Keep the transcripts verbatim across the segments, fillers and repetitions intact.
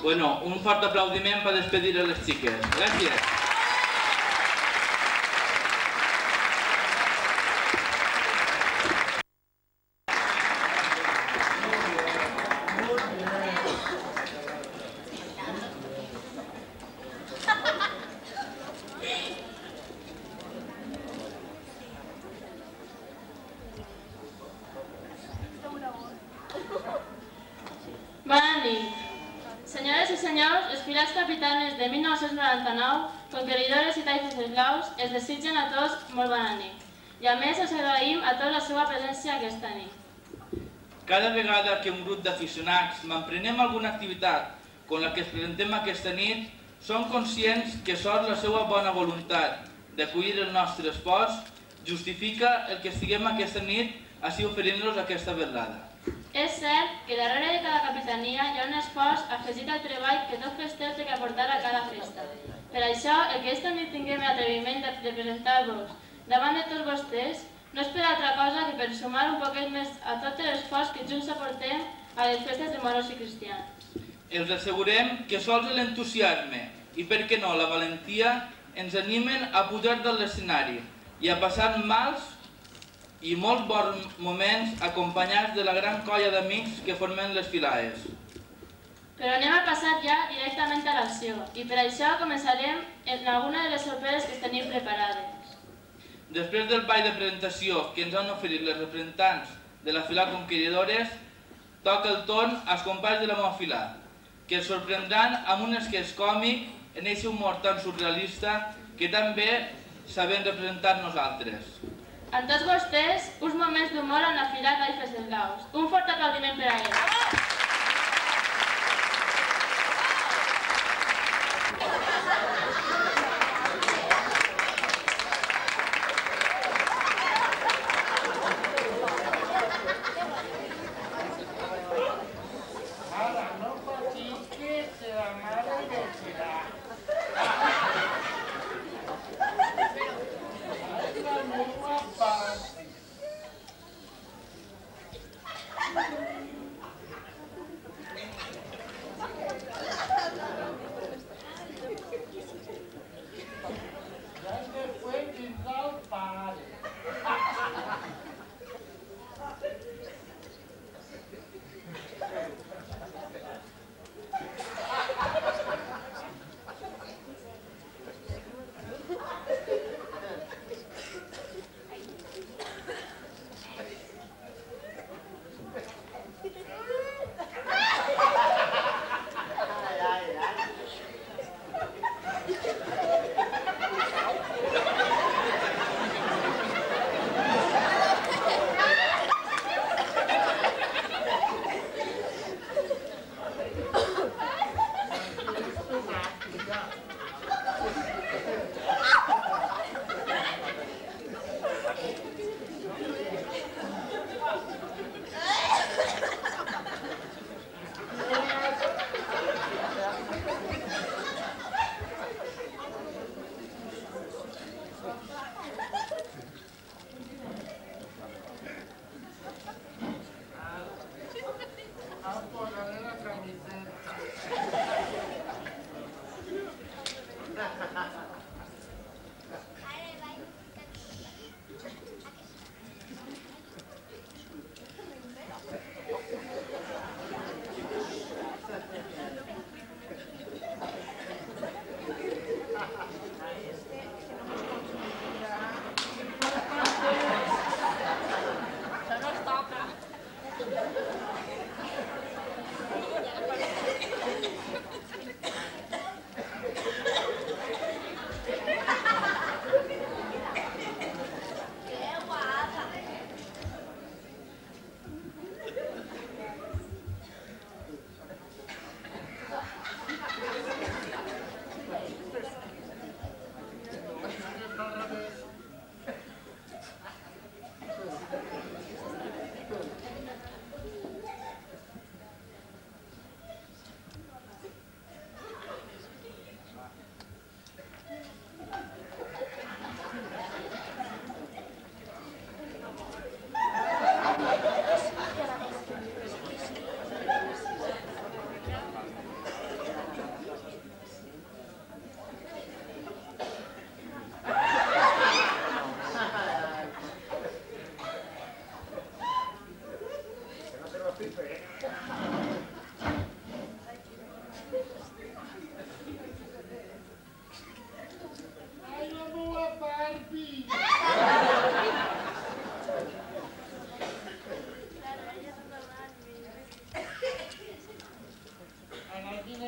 Bueno, un fort aplaudiment per despedir a les xiques. Gràcies. Bona nit. Senyores i senyors, les filats capitanes de mil nou-cents noranta-nou, conqueridores i taifes eslaus, es desitgen a tots molt bona nit. I a més, us agraïm a tots la seva presència aquesta nit. Cada vegada que un grup d'aficionats m'emprenem alguna activitat com la que es presentem aquesta nit, som conscients que sols la seva bona voluntat d'acollir el nostre esforç justifica el que estiguem aquesta nit així oferint-los aquesta velada. És cert que darrere de cada capitania hi ha un esforç afegit al treball que tot fester té que aportar a cada festa. Per això, el que aquesta nit tinguem l'atreviment de presentar-vos davant de tots vostès no és per altra cosa que per sumar un poquet més a tot l'esforç que junts aportem a les festes de moros i cristians. Els assegurem que sols l'entusiasme i, per què no, la valentia ens animen a pujar de l'escenari i a passar mals i molts bons moments acompanyats de la gran colla d'amics que formen les filades. Però anem a passar ja directament a l'acció i per això començarem en alguna de les sorpreses que tenim preparades. Després del ball de presentació que ens han oferit les representants de la fila Conqueridores, toca el torn als companys de la meva fila, que es sorprendran amb un esqueix còmic en aquest humor tan surrealista que tan bé sabem representar nosaltres. Amb tots vostès, uns moments d'humor en la fila Taifes Eslaus. Un fort aplaudiment per a ells.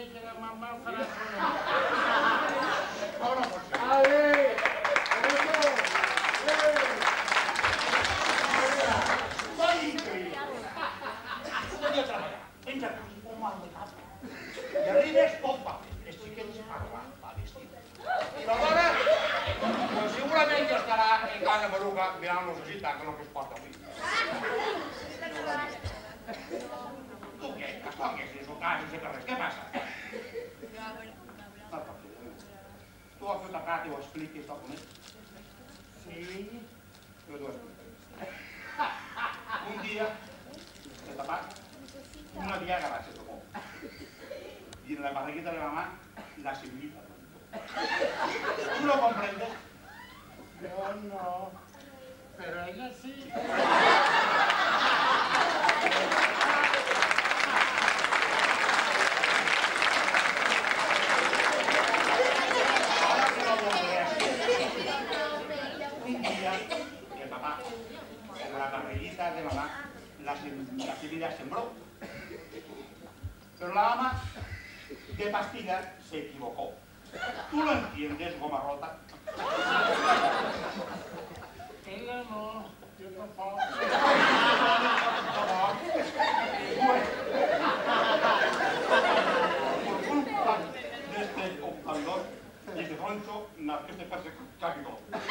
que la mamà farà sonar. Oh, no pot ser. Ale! Soy increïble. Escolti a treballar. Penja un mal de cap. I arribes tot paper. Els xiquets parlant, va vestit. I la dona, pues segurament ja estarà en casa Maruga mirant los agitants que no es porta avui. Tu què? Que toques les ocasions de carrers. Què passa? Tu has fet acá, te ho expliques, tal com és? Sí. Jo t'ho explico. Un dia, de tapat, una diaga va ser tocó. Y en la barriguita de mamá, la semillita. ¿Tú lo comprendes? Yo no, pero ella sí. Ahora que lo volveré a hacer. Un día, el papá, en la barriguita de mamá, la, sem la semilla sembró. Pero la mamá, de pastilla, se equivocó. ¿Tú lo entiendes, goma rota? Ella no, yo tampoco. Por culpa de este comprador y de Roncho, nació este pase cálido.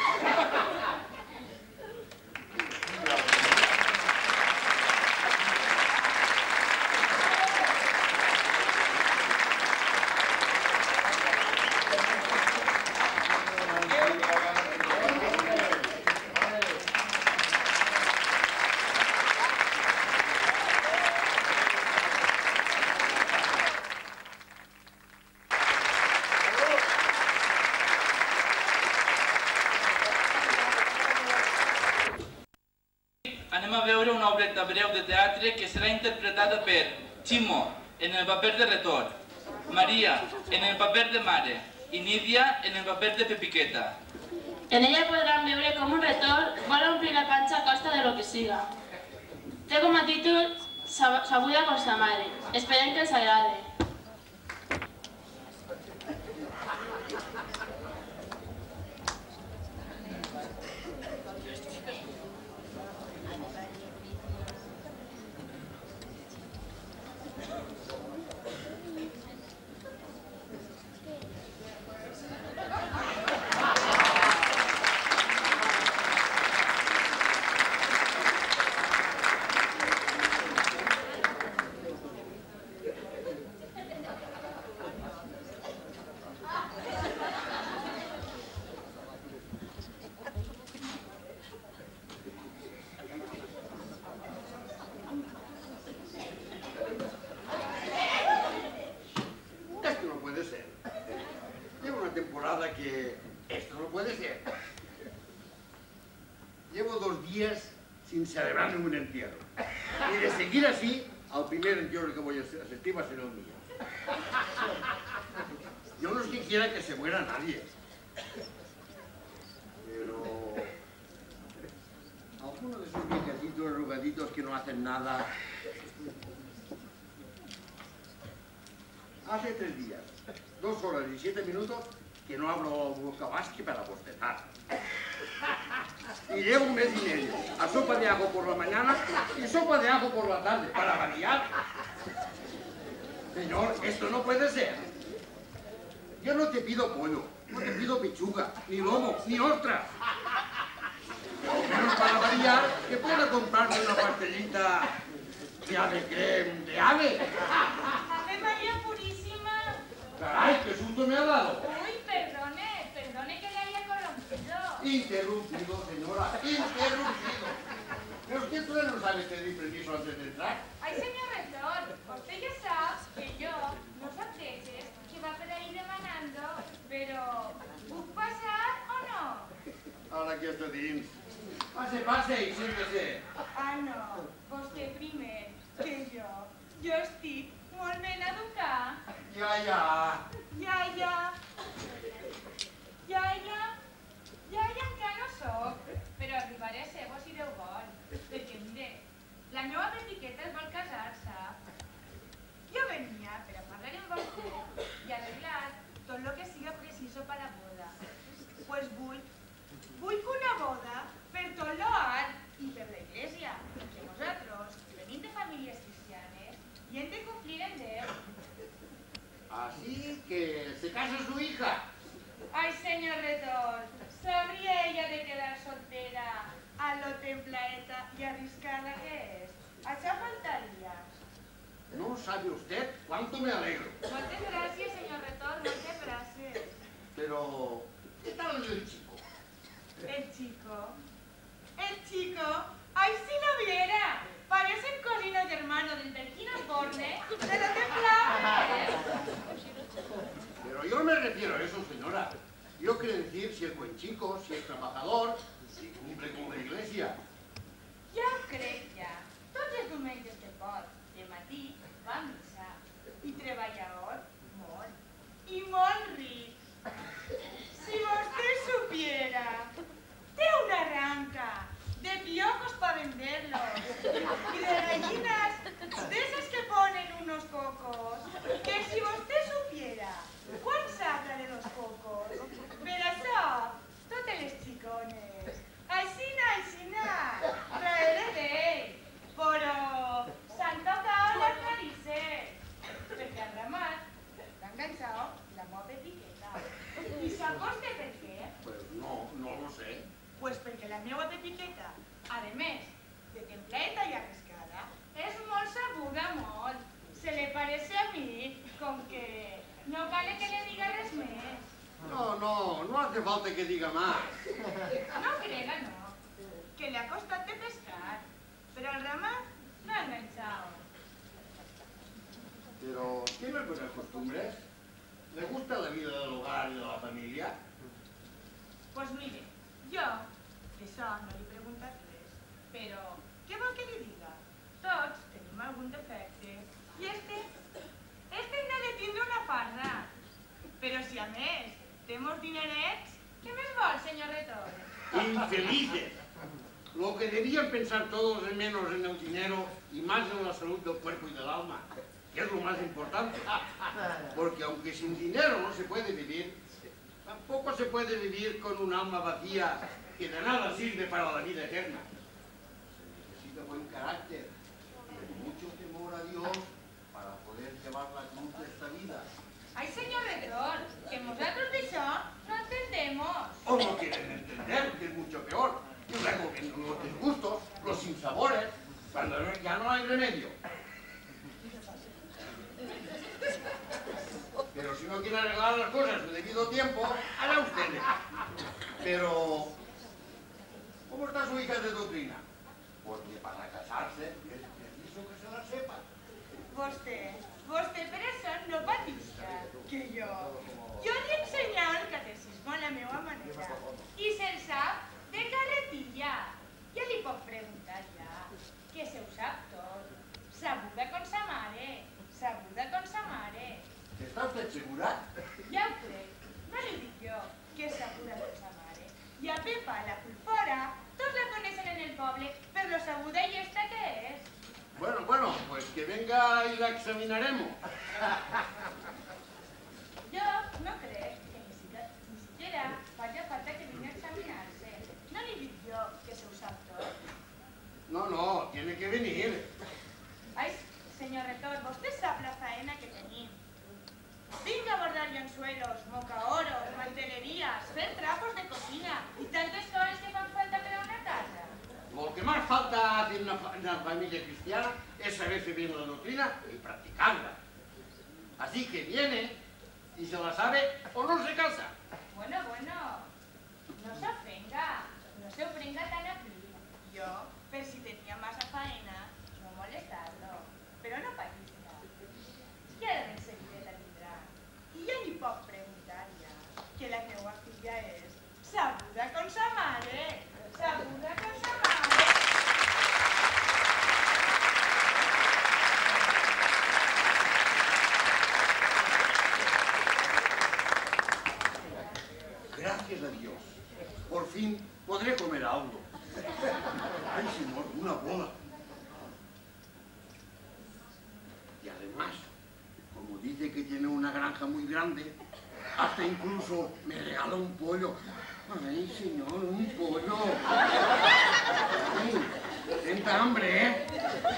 Anem a veure una obreta breu de teatre que serà interpretada per Ximo, en el paper de Retor, Maria, en el paper de Mare, i Nídia, en el paper de Pepiqueta. En ella podran veure com un retor vol omplir la panxa a costa de lo que siga. Té com a títol Sabuda con sa mare. Esperem que els agrade. Que esto no puede ser. Llevo dos días sin celebrar ningún entierro. Y de seguir así, al primer entierro que voy a asistir va a ser el mío. Yo no es que quiera que se muera nadie. Pero... alguno de esos viejecitos arrugaditos que no hacen nada... Hace tres días, dos horas y siete minutos, que no abro boca más que para bostezar. Y llevo un mes y medio a sopa de ajo por la mañana y sopa de ajo por la tarde, para variar. Señor, esto no puede ser. Yo no te pido pollo, no te pido pechuga, ni lomo, ni ostras. Pero menos para variar, que pueda comprarme una pastelita de ave creme de ave. ¡Ave María Purísima! Caray, qué susto me ha dado. Uy, perdone, perdone que le haya corrompido. Interrumpido, señora, interrumpido. Pero usted todavía no sabe pedir permiso antes de entrar. Ay, señor rector, usted ya sabe que yo no sé veces que va por ahí demandando, pero ¿puc pasar o no? Ahora que estoy dins. Pase, pase y siéntese. Ah, no, vostè primer, que jo. Jo estic molt ben educat. Ja, ja. Ja, ja. Ja, ja. Ja, ja encara no soc, però arribaré a ser-ho si Déu vol. Perquè, mire, la meva petiqueta es vol casar, sap? Jo venia per a parlar amb vostè todo lo que siga preciso para la boda. Pues vull, vull que una boda per tot lo alt i per l'església, que nosaltres, que venim de famílies cristianes, i hem de complir en Déu. Así que se casa su hija. Ay, señor Retor, ¿sabría ella de quedar soltera a lo templaeta y arriscada que es? Això faltaría. No sabe usted cuánto me alegro. Muchas gracias, señor Retor, muchas gracias. Pero, ¿qué tal el chico? El chico, el chico, ay, si lo viera. Parece el cosino y hermano del Berquino Borne de lo templado. Pero yo no me refiero a eso, señora. Yo quiero decir si es buen chico, si es trabajador, si cumple con la iglesia. Ja ho crec, ja. Tots els diumenges que pot, de matí, va a missa. I treballador, molt. I molt ric. Si vostè supiera, té una ranca de piojos para venderlos y de gallinas de esas que ponen unos cocos, que si vostè supiera quan saca de los cocos, per això, totes les xicones, aixina, aixina, traeré d'ell, però s'han tocat les narices, perquè al ramat t'ha enganxat la meva pepiqueta. I sap vostè per què? Pues no, no lo sé. Pues perquè la meva pepiqueta, a més de templeta i arriscada, és molt sabuda, molt. Se le parece a mi, com que no cal que le diga res més. No, no, no hace falta que diga más. No crega, no, que le ha costat de pescar, però el ramat l'ha enganxat. Pero, ¿tiene buenas costumbres? ¿Le gusta la vida del hogar y de la familia? Pues mire, jo d'això no li he preguntat res, però què vol que li diga? Tots tenim algun defecte i este, este n'ha de tindre una farda. Però si a més té molts dinerets, què més vol, senyor Retor? Infelices. Lo que debían pensar todos es menos en el dinero y más en la salud del cuerpo y del alma, que es lo más importante. Porque aunque sin dinero no se puede vivir, tampoco se puede vivir con un alma vacía que de nada sirve para la vida eterna. Se necesita buen carácter y mucho temor a Dios para poder llevar la cruz de esta vida. Ay, señor Retor, que nosotros d'això no entendemos. O no quieren entender, que es mucho peor. Y luego vienen los disgustos, los sinsabores, cuando ya no hay remedio. Pero si no quieren arreglar las cosas en debido tiempo, hará ustedes. Pero, ¿cómo está su hija de doctrina? Porque para casarse es preciso que se la sepa. Vostè, vostè per això no patista, que jo. Jo li he ensenyat el catecisme a la meva manera i se'l sap de carretilla. Ja li puc preguntar ja, que se ho sap tot. Sabuda con sa mare, sabuda con sa mare. ¿Está usted segura? Ja ho crec, no li dic jo, que és sabuda con sa mare. I a Pepa, la pulpora, tots la coneixen en el poble per lo sabuda i esta que és. Bueno, bueno, pues que venga y la examinaremos. Jo no crec que ni siquiera, ni siquiera faci falta que vingui a examinar-se. No li dic jo que se ho sap tot. No, no, tiene que venir. Ai, senyor Retor, vostè sap la faena que tenim. Vinc a bordar llençuelos, mocaoros, mantelerías, fer trapos de cocina i tantes coses que fan falta per a una casa. Lo que más falta hace una, una familia cristiana es saberse bien la doctrina y practicarla. Así que viene y se la sabe o no se casa. Bueno, bueno, no se ofenga, no se ofenga tan a pli. Jo, per si tenia massa faena, no molestar-lo, però no patista. Ja de seguida la tindrà. I ja li puc preguntar ja, que la meva filla és sabuda con sa mare, sabuda con sa mare. Gracias a Dios. Por fin podré comer algo. Ay, señor, una boda. Y además, como dice que tiene una granja muy grande, Hasta incluso me regala un pollo. Ay, señor, un pollo. Sí, sienta hambre, ¿eh?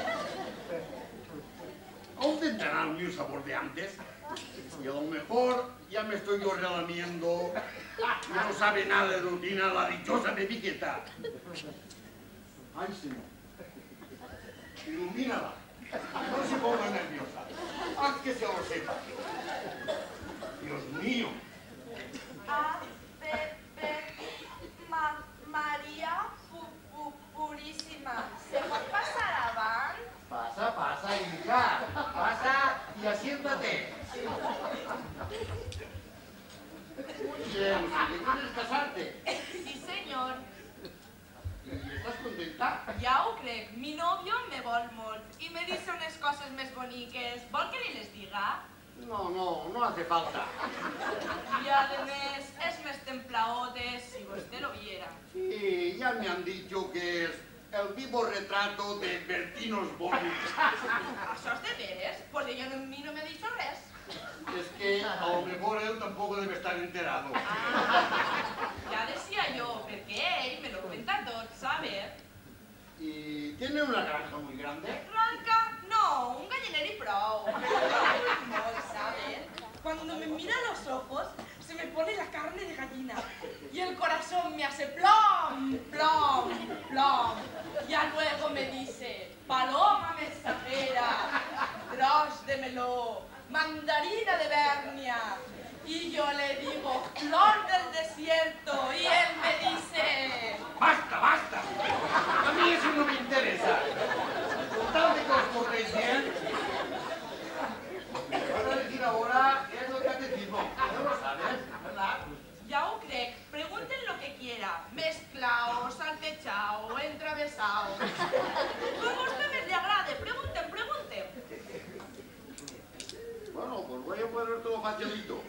¿Aún tendrá el mismo sabor de antes? Y a lo mejor ya me estoy yo relamiendo. Ya no sabe nada de rutina la dichosa bebiqueta. Ay, señor. Ilumínala. No se ponga nerviosa. Haz que se lo sepa. Dios mío. A, P, P, Ma, María pu, pu, Purísima. ¿Se pot passar avant? Pasa, pasa, hija. Pasa y asiéntate. Muy bien. ¿Quieres casarte? Sí, senyor. ¿Y estás contenta? Ja ho crec. Mi novio me vol molt i me dice unes coses més boniques. Vol que li les diga? No, no, no hace falta. Y además es més templaote si vostè lo viera. Sí, ya me han dicho que es el vivo retrato de Bertín Osborne. Això és de veres? Pues ella a mi no me ha dicho res. Es que a lo mejor él tampoco debe estar enterado. Ah, ya decía yo, perquè ell me lo cuenta tot, ¿sabe? ¿Y tiene una granja muy grande? Ranca, no, un galliner y prou. Molt, ¿saben? Cuando me mira a los ojos, se me pone la carne de gallina. Y el corazón me hace plom, plom, plom. Ya luego me dice, paloma mensajera, tros de meló, mandarina de Bernia. Y yo le digo, flor del desierto. Y él me dice... ¡Basta, basta! A mí eso no me interesa. Con tal de que os portéis bien. Me vas a decir ahora qué es lo catecismo. No lo sabes, ¿verdad? Ya ho crec. Pregunten lo que quiera. Mezclao, saltechao, entravesao. Como a ustedes le agrade. Pregunten, pregunten. Bueno, pues voy a poner todo facilito.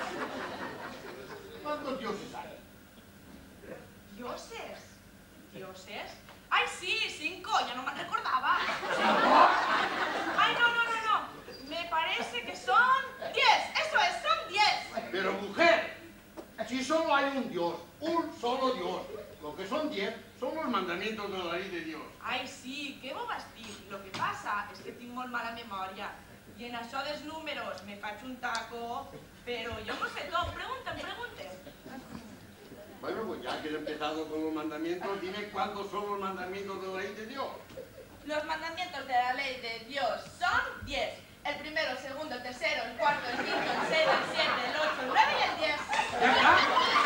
¿Cuántos dioses hay? ¿Dioses? ¿Dioses? ¡Ay, sí! ¡Cinco! Ya no me recordaba. ¡Ay, no, no, no, no! Me parece que son diez. ¡Eso es! ¡Son diez! Pero mujer, si solo hay un Dios, un solo Dios, lo que son diez son los mandamientos de la ley de Dios. ¡Ay, sí! ¡Qué bobas tinc! Lo que pasa es que tinc molt mala memòria. I en això dels números me faig un taco, però jo no sé tot. Pregunten, pregunten. Bueno, pues ya que he empezado con los mandamientos, dime cuántos son los mandamientos de la ley de Dios. Los mandamientos de la ley de Dios son diez. El primero, el segundo, el tercero, el cuarto, el quinto, el seis, el siete, el ocho, el nueve y el diez. ¿Ya está?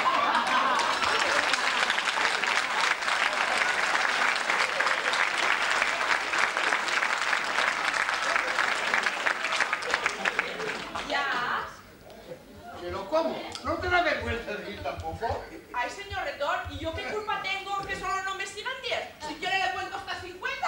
¿Ya? ¿Pero cómo? ¿No te da vergüenza decir tampoco? Ay, señor rector, ¿y yo qué culpa tengo que solo no me sigan diez? Si quiere le cuento hasta cincuenta.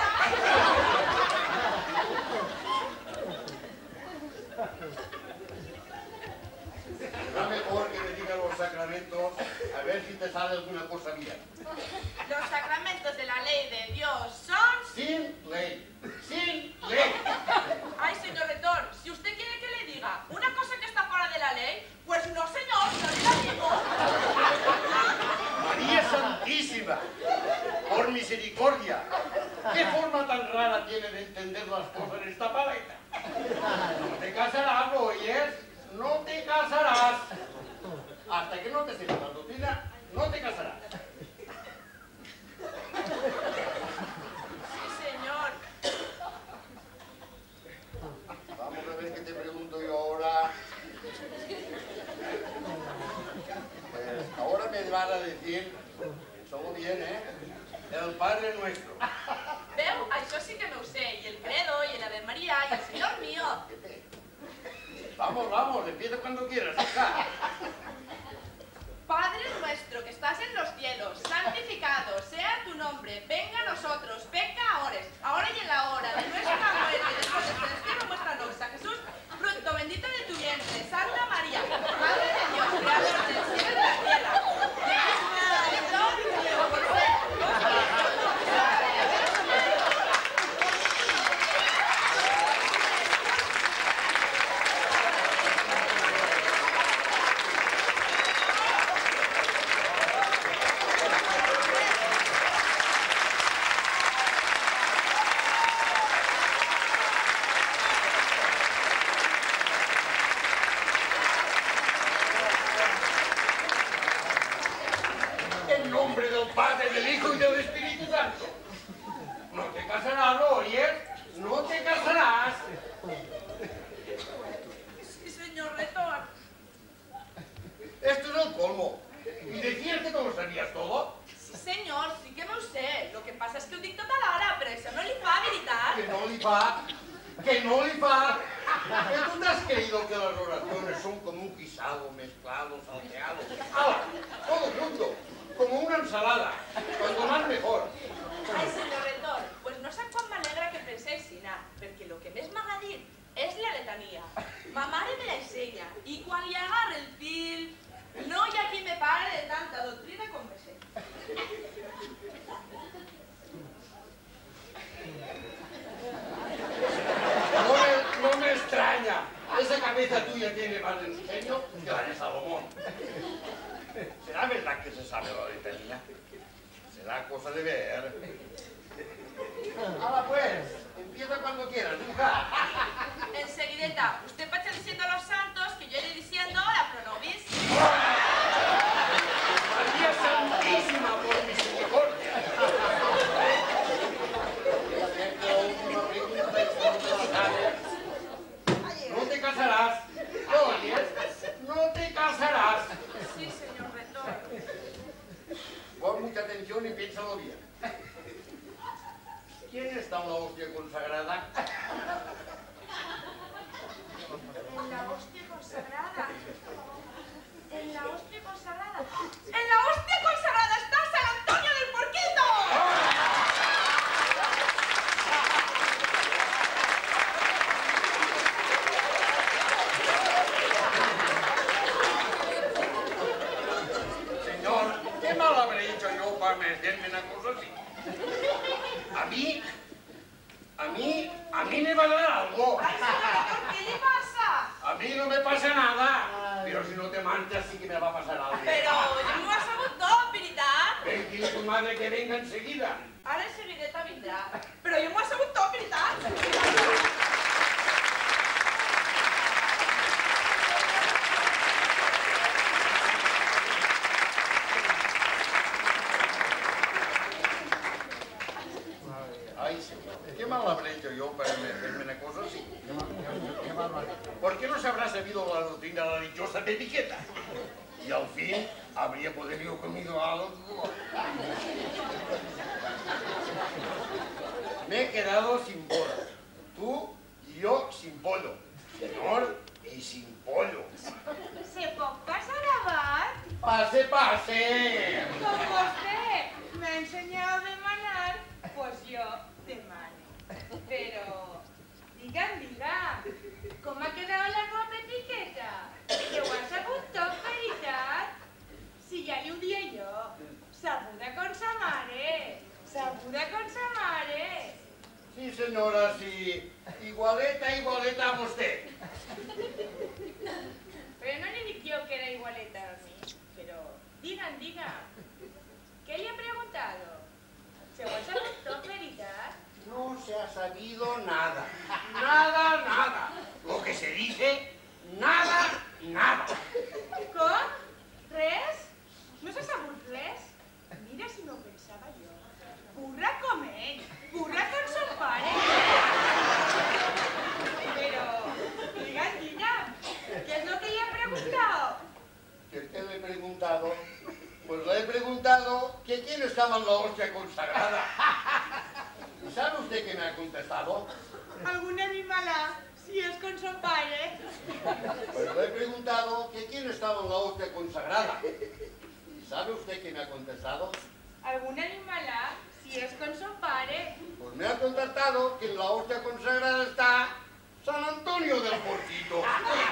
Será mejor que me digan los sacramentos, a ver si te sale alguna cosa bien. Los sacramentos de la ley de Dios son... Sin ley. Sin ley. Ay, señor rector, si usted quiere que le diga una cosa que está fuera de la ley, pues no, señor, no le la digo. María Santísima, por misericordia, ¿qué forma tan rara tiene de entender las cosas en esta paleta? No te casarás, ¿lo oyes? No te casarás. Hasta que no te sepas la doctrina, no te casarás. Sí, señor. Vamos a ver qué te pregunto yo ahora. Pues ahora me van a decir, todo bien, ¿eh? El Padre Nuestro. Veu? Això sí que me ho sé. I el credo, y el Ave María, y el Señor mío. Vamos, vamos, empieza cuando quieras, hija. Padre nuestro que estás en los cielos, santificado sea tu nombre. Venga a nosotros, pecadores, ahora y en la hora de nuestra muerte, después del destino nuestra nosa. Jesús, fruto bendito de tu vientre. Santa María, Madre de Dios, creador del cielo y de la tierra. del Hijo y del Espíritu Santo. No te casarás, ¿lo oyes? No te casarás. Sí, señor rector. Esto es el colmo. ¿Y decías que no lo sabías todo? Sí, señor, sí que no ho sé. Lo que pasa és que ho dic tota l'hora, però això no li fa, veritat? Que no li fa, que no li fa. Que tú te has creído que las oraciones son como un guisado mezclado, salteado. ¡Hala! Todo junto, como una ensalada. Cuanto más mejor. Ai, senyor rector, pues no sap quan m'alegra que penseu així, perquè el que més m'agrada dir és la letania. Ma mare me la ensenya, i quan li agarra el fil, no hi ha qui me pare de tanta doctrina com me sé. No me, no me extraña. Esa cabeza tuya tiene más ingenio que la de Salomón. ¿Será verdad que se sabe la letanía? Será cosa de ver. Hala pues, empieza cuando quieras, hija. Enseguideta, usted vaya diciendo a los santos que yo iré diciendo la pronobis. María Santísima, por misericordia. No te casarás. ¿Lo oyes? No te casarás. Sí, señor rector. Pon mucha atención y piénsalo bien. ¿Quién está en la hostia consagrada? En la hostia consagrada. En la hostia consagrada. En la hostia consagrada está San Antonio del Porquito. Señor, ¿qué mal habré hecho yo para merecerme una cosa así? A mí, a mí, a mí me va a dar algo. Ay, señor rector, ¿qué le pasa? A mí no me pasa nada. Pero si no te marchas sí que me va a pasar algo. Pero yo m'ho he sabut tot, veritat? Ven, dile a tu madre que venga enseguida. Ara enseguideta vindrà. Però jo m'ho he sabut tot, veritat? Ay, señor, ¿qué mal habré hecho yo para merecerme una cosa así? ¿Por qué no se habrá sabido la doctrina de la dichosa de etiqueta? Y al fin habría podido comido algo. Me he quedado sin boda. Tú y yo sin pollo. Señor, y sin pollo. Se pot passar abans? ¡Pase, pase! Com vostè m'ha ensenyat a demanar, pues jo demano. Però, digue'm, digue'm, com ha quedat la vostra etiqueta? Que ho has sabut tot, veritat? Si ja li ho dia jo, sabuda con sa mare, sabuda con sa mare. Sí, señora, sí. Igualeta, igualeta a usted. Però no li dic jo que era igualeta a mi. Però, digue'm, digue'm, què li ha preguntado? ¿Se ho ha sabut tot, veritat? No se ha sabido nada. Nada, nada. Lo que se dice, nada, nada. Com? Res? No s'ha sabut res? Mira si no ho pensava jo. Burra com ell, burra com son pare. Però, digue'm, digue'm, què és lo que li ha preguntat? ¿Qué, qué le he preguntado? Pues le he preguntado que quién estaba en la hostia consagrada. ¿Y sabe usted qué me ha contestado? Algun animalà, si és con son pare. Pues le he preguntado que quién estaba en la hostia consagrada. ¿Y sabe usted qué me ha contestado? Algun animalà, si és con son pare. Pues me ha contestado que en la hostia consagrada está San Antonio del Porquito.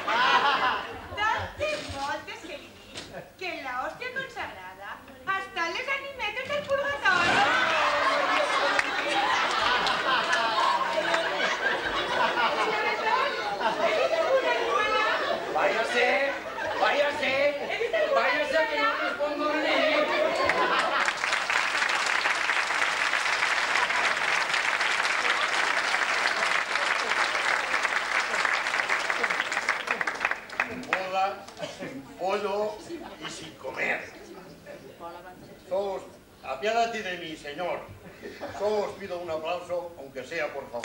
Tantes voltes que li dic que en la hòstia consagrada estan les animetes del purgatori. Váyase, váyase, váyase que no respondo de mí. Sin boda, sin pollo y sin comer. Todos Apiádate de mí, señor. Solo os pido un aplauso, aunque sea por favor.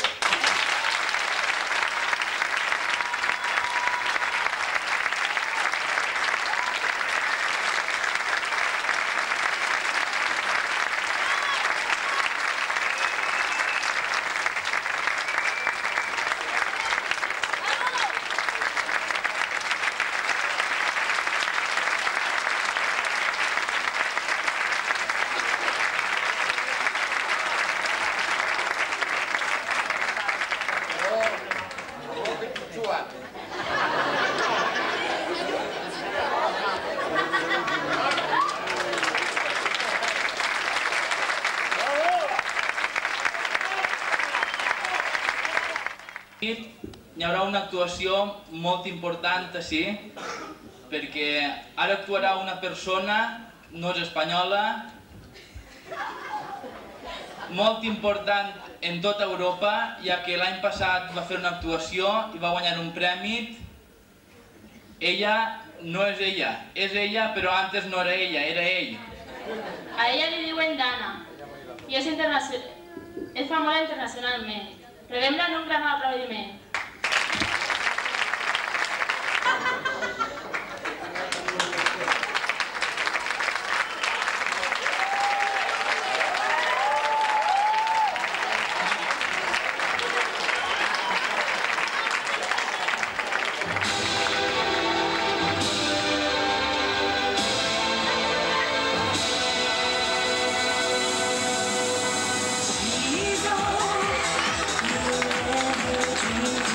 Hi haurà una actuació molt important així, perquè ara actuarà una persona, no és espanyola, molt important en tota Europa, ja que l'any passat va fer una actuació i va guanyar un premi. Ella no és ella, és ella però antes no era ella, era ell. A ella li diuen Dana i és, és famosa internacionalment. Rebem-la en un gran aplaudiment. She's all you ever dreamed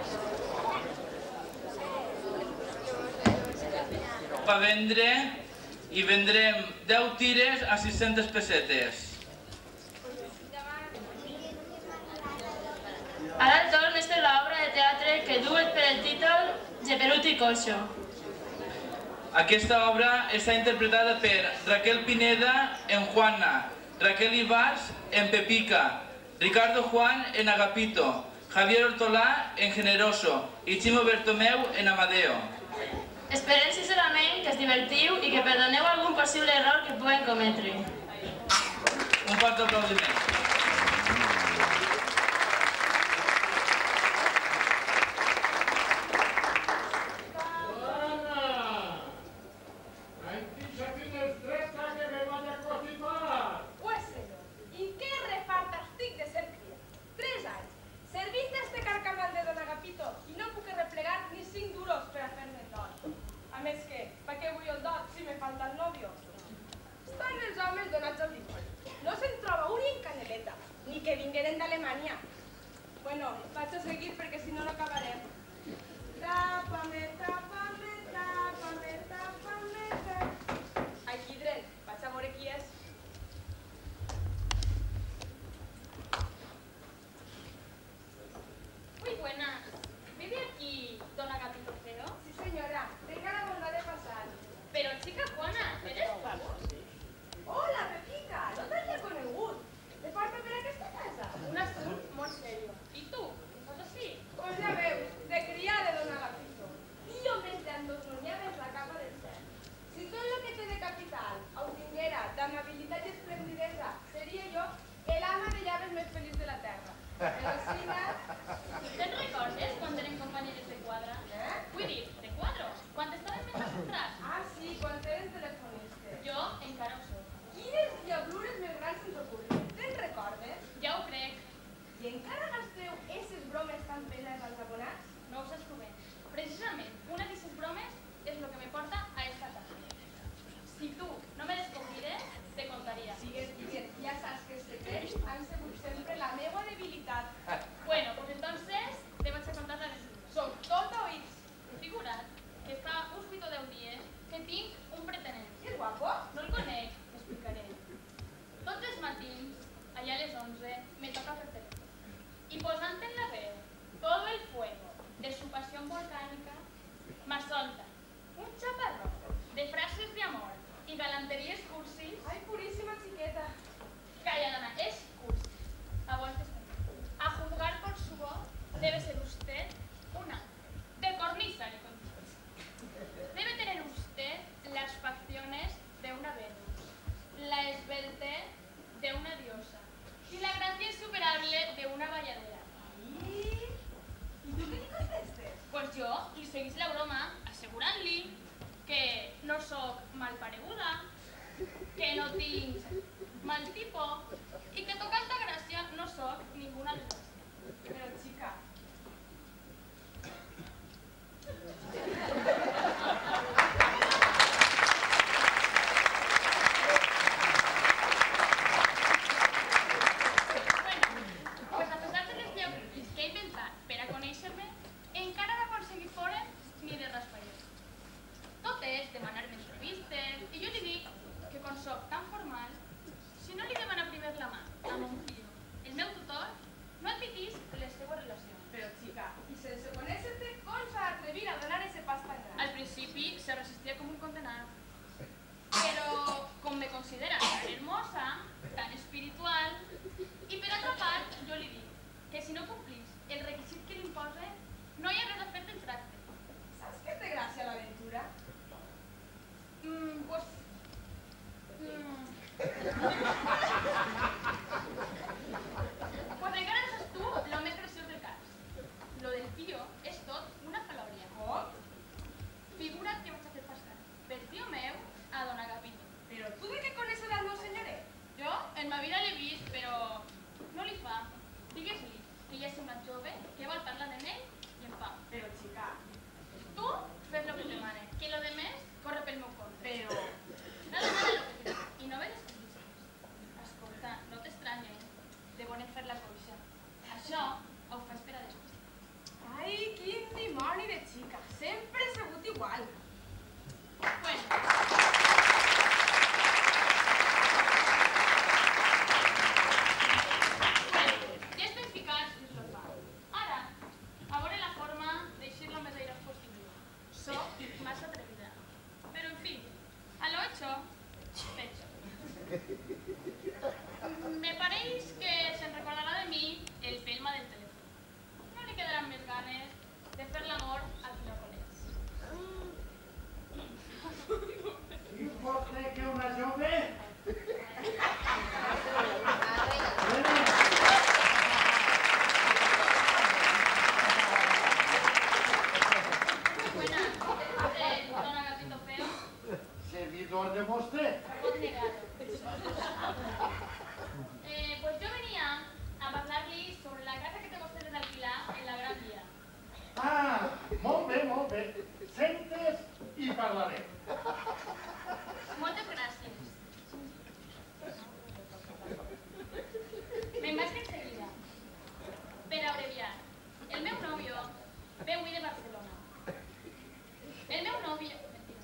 Va vendre i vendrem deu tires a sis-centes pessetes. Ara el torn és per l'obra de teatre que du per el títol Geperut i Coixo. Aquesta obra està interpretada per Raquel Pineda en Juana, Raquel Ibars en Pepica, Ricardo Juan en Agapito, Javier Ortolà en Generoso i Ximo Bertomeu en Amadeo. Esperem sincerament que us divertiu i que perdoneu algun possible error que puguen cometre. Un fort aplaudiment. Això ho fas per a després. Ai, de fer l'amor a qui no coneix. I vostè que una jove? Servidor de vostè? Pot negar-ho. Eh, pues jo venia a parlar-li sobre la casa que té vostè d'alquilar en la Gran Via. Ah, molt bé, molt bé. Sentes i parlarem. Moltes gràcies. Me'n vaig de seguida. Per abreviar, el meu nòvio ve avui de Barcelona. El meu nòvio...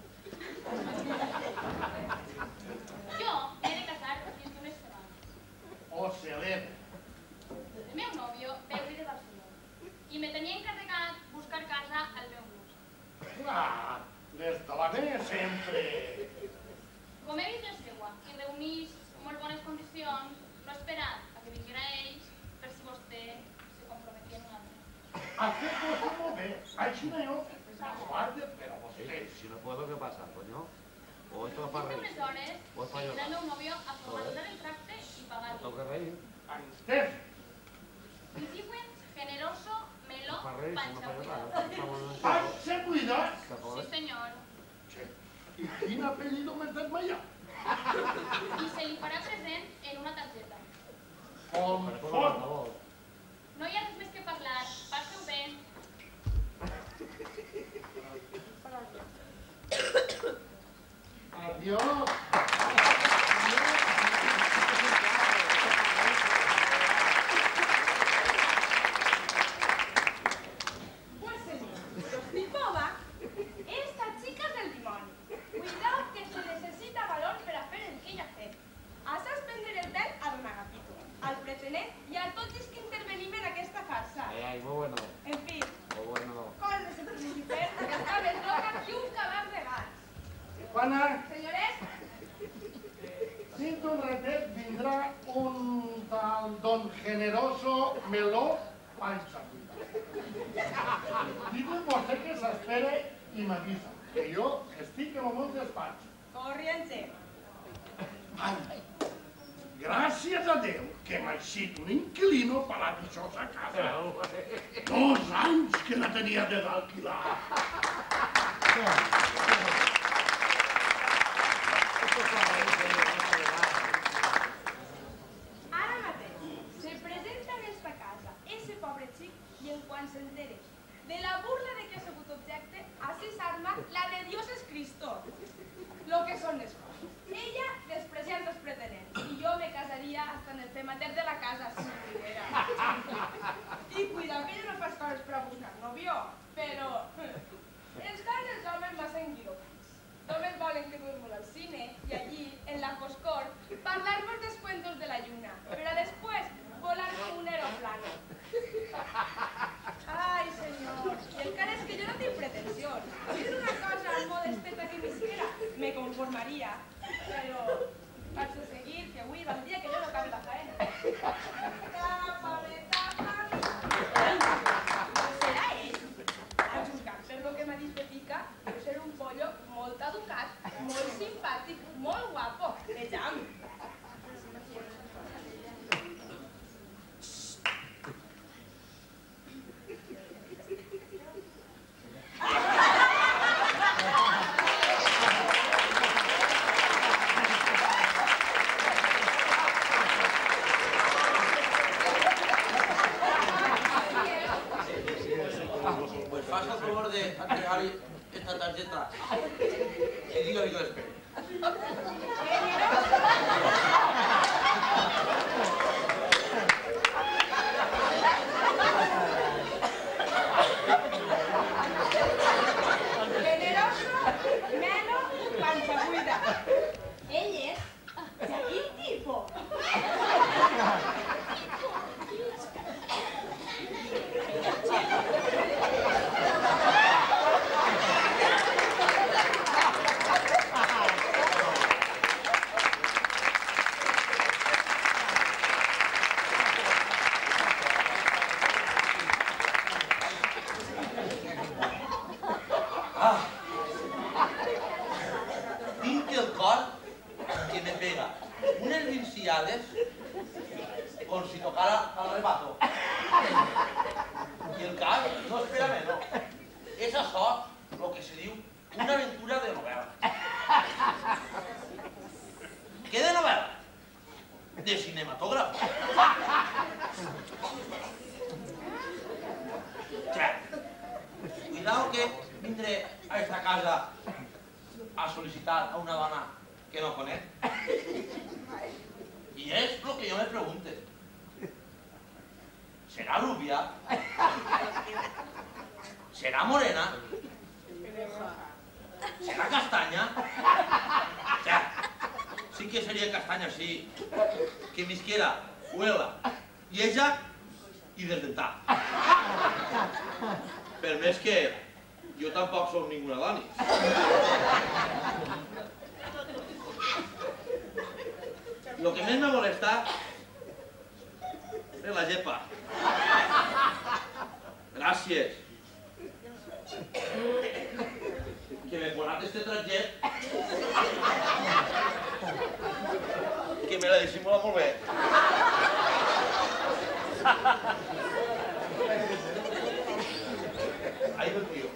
Jo m'he de casar dins d'unes setmanes. O celebra. El meu nòvio ve avui de Barcelona i me tenia encarregat buscar casa al meu gust. Ah, des de la meva sempre. Com he vist la seua i reunís molt bones condicions, no he esperat a que vinguera ells per si vostè se comprometia amb un altre. Aquest cosa molt bé. Així no jo guarde, però vostè. Si no puedo, ¿qué pasa, coño? O esto es para Dintre reír. unes hores O es para vindrà el llorar. meu nòvio a formalitzar el tracte i pagar-li. Tengo que reír. Entès? Li diuen generoso, meló, Para reír, si no panxa para llorar. buida. Estamos en el Panxa buidat? Se Sí, jode. senyor. I quin apellido m'has dit mai? I se li farà present en una targeta. Com Pero por fot. favor. No hi ha res més que parlar. Passeu bé. Adiós. Pues señor, mi boba, esta chica es del dimoni. Cuidado que se necesita valor per a fer el que ella ha fet. Has prendre el tel a don Agapito, al pretenent i a tots els que intervenim en aquesta farsa. Ay, ay, muy bueno. En fi, Muy bueno. coses de principal, que està més loca que un cabal de gats. Pana, Senyores, dintre un ratet vindrà un tal don Generoso Meló Panxa buida. Digue'm vostè que s'espere i m'avisa, que jo estic en el meu despatx. corriente. Ai, gràcies a Déu que m'ha eixit un inquilino per la dichosa casa. Dos anys que la tenia de d'alquilar. Ara mateix se presenta en esta casa ese pobre xic i en quan s'entere de la burla de que ha sigut objecte, així s'arma la de Dios es Cristo. Lo que són les coses. Ella despreciant els pretenents i jo me casaria hasta en el cemater de la casa si pudiera. I cuidado que jo no fas coses per a buscar novio, però els cants els homes massa enguirocats. Només volen que duem al cine i allí, en la foscor, parlar-vos dels cuentos de la lluna, però després volar com un aeroplano. Ai, senyor, i encara és que jo no tinc pretensions. Si és una cosa modesteta que m'isquera, me conformaria, però vaig a seguir, que avui va el dia que jo no acabi la faena. Tápame, tápame. Serà ell? A juzgar per lo que m'ha dit Pepica, deu ser un pollo molt educat, molt simpàtic, molt guapo. Vejam. Pues fas el favor de entregar-li esta targeta y dígale que l'espere. Generoso, melo, panxa buida. Ell és de quin tipus? entre a esta casa a solicitar a una dona que no conec? Y es lo que yo me pregunte. ¿Será rubia? ¿Será morena? ¿Será castaña? O sea, sí que sería castaña, sí. Que misquiera, huela, i ella i desdentar. Per més que jo tampoc soc ninguna doni. Lo que més me molesta és la llepa. Gràcies. Que me posat este trajet que me la dissimula molt bé. Ahí va el tío.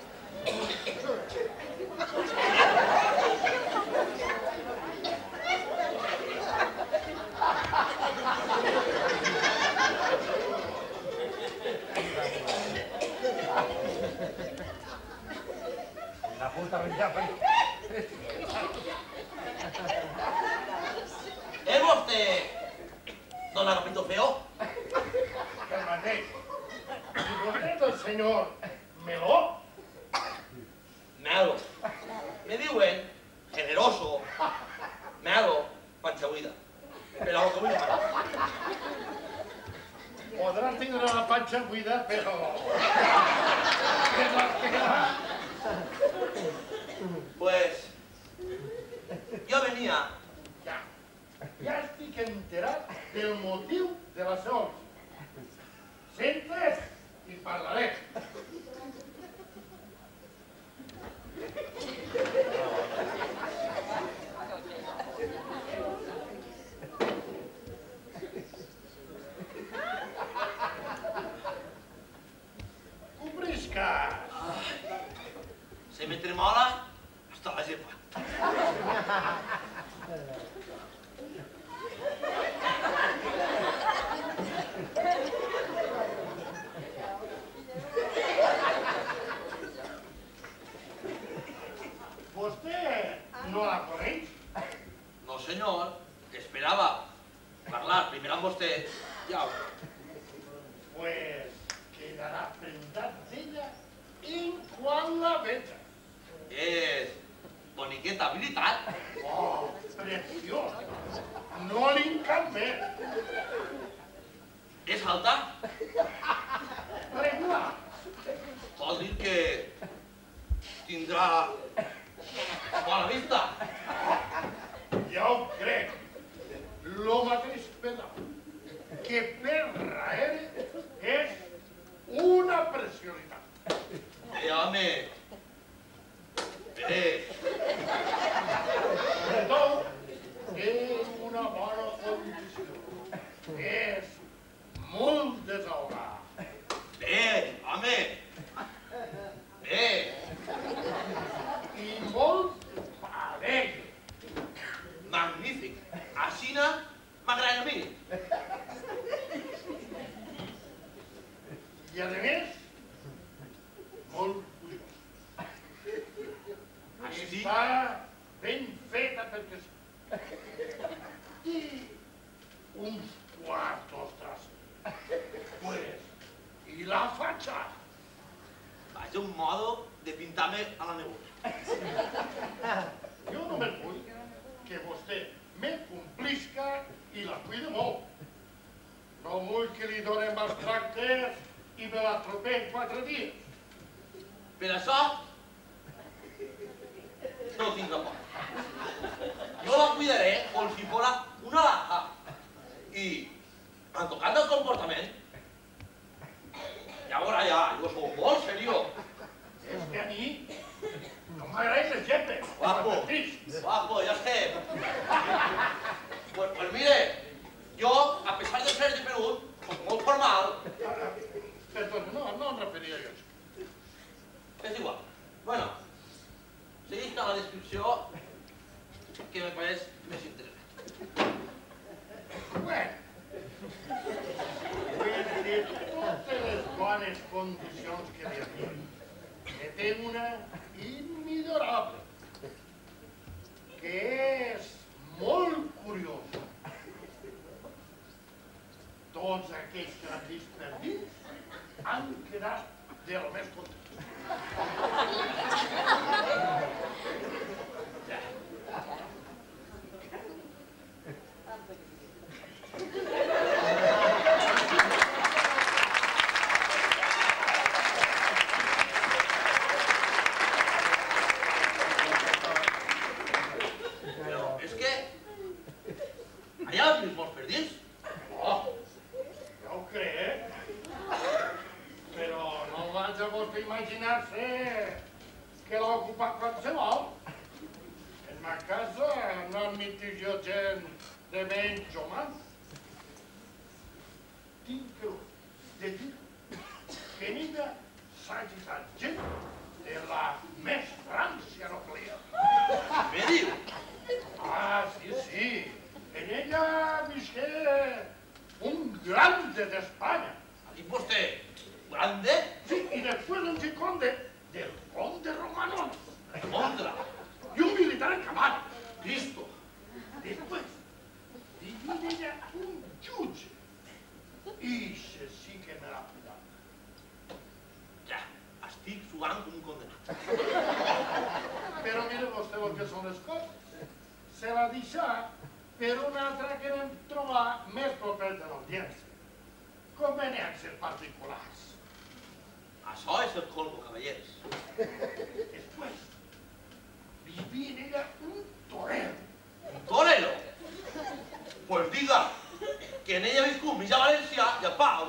La puta rellapa. ¿Es vostè don Agapito Feo? El mateix. I vostè és el senyor Meló? Melo. Me diuen generoso, melo, panxa buida. Però el que vull parar. Podràs tindre la panxa buida, però... Que la queda... Pues yo venía. Ja, ja estic enterat del motiu de la seva visita. Sentes i parlaré. Cobrisques! Se me tremola hasta la llepa. Vostè no la coneix? No, senyor. Esperava parlar primer amb vostè. Ja. Pues quedarà prendat d'ella en quan la veja. És boniqueta habilitat. Oh, preciós! No li encant més. És alta. Regular. Vol dir que tindrà bona vista. Ja ho crec. Lo mateix pedal. Que per raere és una preciositat. Eh, home. Bé. De tot, és una bona condició. És molt desahogat. Bé, home. Bé. I molt alegre. Magnífic. Aixina m'agrada a mi. I a més, molt curiós. Així? Està ben feta perquè sí. I uns quartos trasers. Pues, i la fatxada. Vaja un modo de pintar-me a la nebulla. Jo només vull que vostè me complisca i la cuide molt. No vull que li donem els tractes i me la tropé en quatre dies. Per això no tinc por. Jo la cuidaré com si fora una laja. I, en tocat del comportament, ja veurà ja, jo soc molt seriós. És que a mi no m'agrada el jefe. Guapo, guapo, ya sé. Pues, pues mire, yo, a pesar de ser de Perú, soy muy formal. Perdón, no, no em referia a això. Es igual. Bueno, seguís con la descripción que me parece más interesante. Bueno, pues de totes les bones condicions que li havia dit, que té una immillorable, que és molt curiosa. Tots aquells que l'han vist per dins han quedat de lo més contents. Però és que... allà has vist molts per dins? Oh, ja ho crec, però no vaig a vostè imaginar-se que l'ha ocupat qualsevol. En ma casa no admetis jo gent de menys o mans. Tinc de dir que en ella s'ha girat gent de la més Frància nuclear. Què diu? Ah, sí, sí. En ella visqué un grande de España. ¿Ha dicho usted grande? Sí, y después un conde del conde Romanón. Contra. Y un militar en caballo. Listo. Después, vivía en ella un jutge. Y se sí que me la cuidaba. Ja, estic suant com un condenat. Però mire vostè el que són les coses. Se va deixar per una altra que vam trobar més proper de l'audiència. Conveniències particulars. Això és el colmo, cavallers. Después, vivia en ella un torero. Un torero? Pues diga que en ella ha viscut Milla València i el Pau.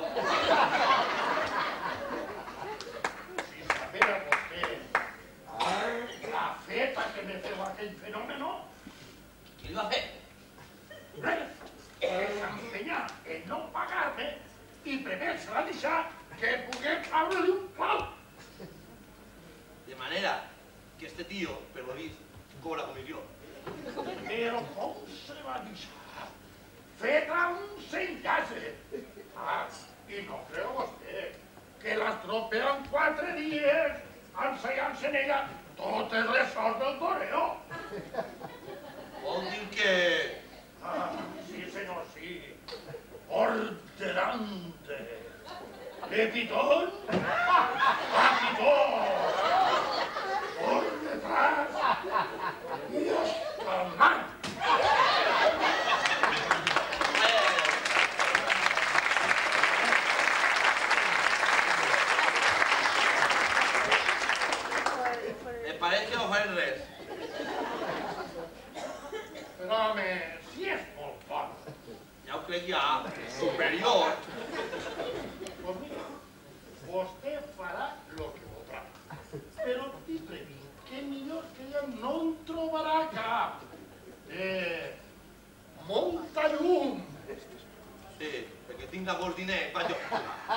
Si sabera vostè la feta que me feu aquell fenòmeno, Qui li va fer? res, es empenyar en no pagar-me i primer se va deixar que pogué caure-li un clau. De manera que este tío, per lo vist, cobra comissió. Però com se va deixar? Feta un s'enllace. Ah, i no creu vostè que l'estropeó en quatre dies ensenyant-se en ella tot el ressort del toreo. Vol dir que... Ah, sí, senyor, sí. Por delante. De pitón a pitón. Por detrás y hasta el mar. Me pareix que no farem res. Però, home, si és molt fort. Ja ho crec ja. Superior. Pues mira, vostè farà lo que voldrà. Però t'hi previnc que millor que ella no en trobarà cap. Eh, molta llum. Sí, perquè tinc molts diners, vaig jo.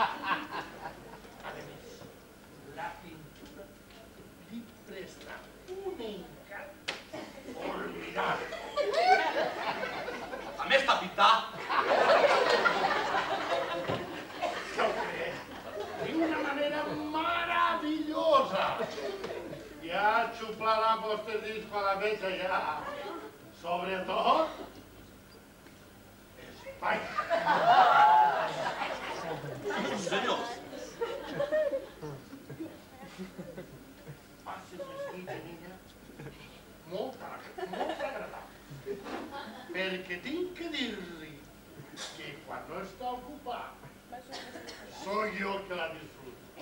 A més, la pintura li presta un encant formidable. A més està pintat. Jo crec, d'una manera maravillosa. Ja xuplarà vostè dins quan la veig allà. Sobretot, Espanya. Senyors, Passes les nits en ella molt, molt agradable. Perquè tinc que dir-li que quan no està ocupat, soy jo que la disfruto.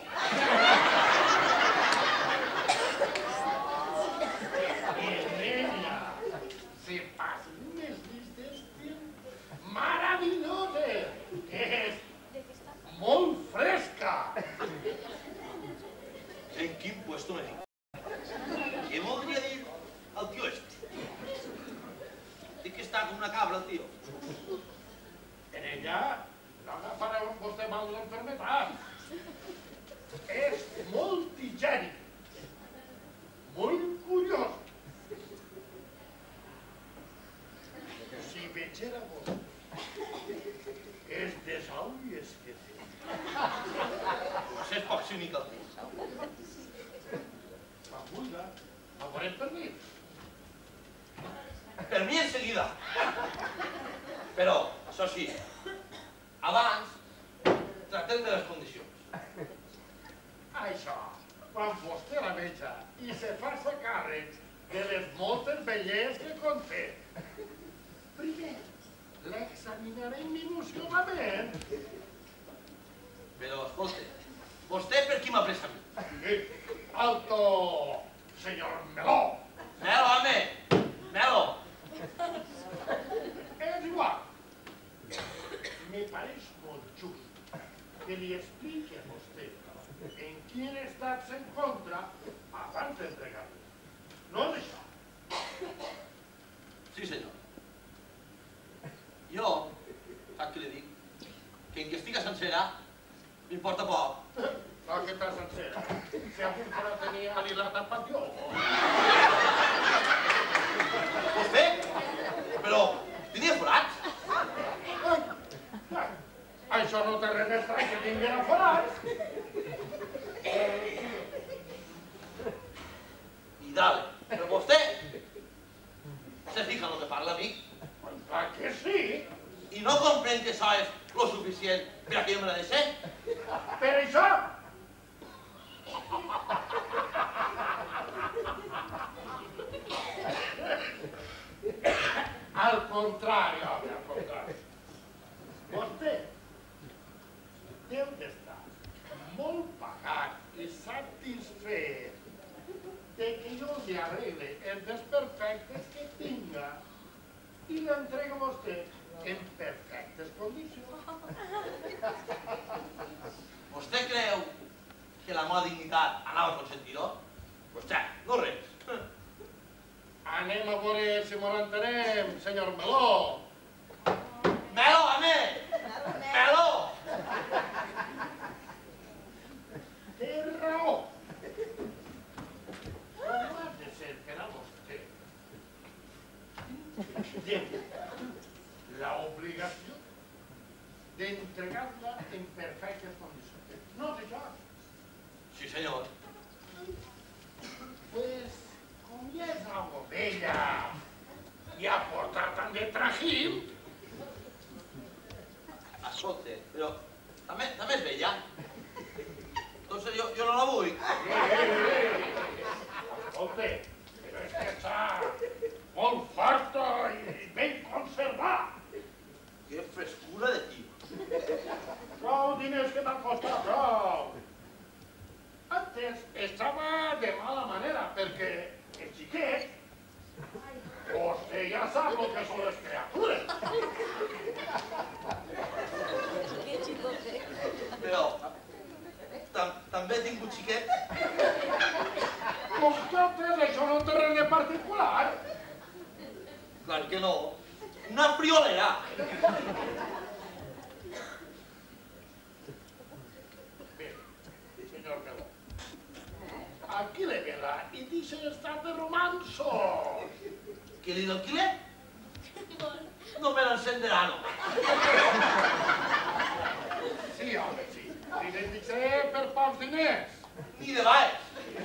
I en ella se passen unes llistes maravilloses, que és molt fresca. en quin puesto me fico? Què voldria dir el tio este? Dic que està com una cabra, el tio. En ella no agafarà vostè mal l'enfermetat. És molt higiènic, molt curiós. Si vegera vostè és desaulles que té. Pues és poc cínic el tio. vinga, la veurem per mi. Per mi enseguida. Però, això sí, abans tractem de les condicions. Això, quan vostè la veja i se faça càrrec de les moltes bellès que conté. Primer, l'examinarem minuciosament. Però, escolta, vostè per qui m'ha pres a mi? Alto, senyor Meló. Melo, home! Melo! És igual. Me pareix molt just que li expliqui a vostè en quin estat s'encontra abans d'entregar-lo. No és això. Sí, senyor. Jo, sap què li dic? Que en que estiga sencera, m'importa poc. No, que està sencera. Si algú que no tenia ni la tapació. Vostè? Però tenia forats. Això no té res d'estrany que tinguin forats. I dale, però vostè se fica en el que parla, amic? Clar que sí. I no comprèn que això és lo suficient per a que jo me la deixé? Per això... Al contrari, home, al contrari. Vostè deu d'estar molt pagat i satisfet de que jo li arregle els desperfectes que tinga i l'entrega a vostè en perfectes condicions. Vostè creu que la meva dignitat anava a consentir-ho? Pues ja, no res. Anem a veure si m'ho entenem, senyor Meló. Melo, home! Melo! Té raó. Com ha de ser per a vostè? Té la obligació d'entregar-la en perfectes condicions. No és això? Sí, senyor. Pues, com ja és algo vella i ha portat tant de trajín, Escolta, però també, també és vella. Doncs jo, jo no la vull. escolta, però és que està molt forta i ben conservat. Que frescura de tio. Prou diners que t'han costat, prou. Antes estava de mala manera, perquè el xiquet, vostè ja sap el que són les criatures. Però tam, també he tingut xiquet. Com totes, això no té res de particular. Clar que no. Una friolera. Bé, senyor Meló, aquí le ve la i deixa estar de romansos. Que li d'alquiler? No me l'encenderà, no. Sí, home, sí. Si les deixaré per pocs diners. Ni de baix.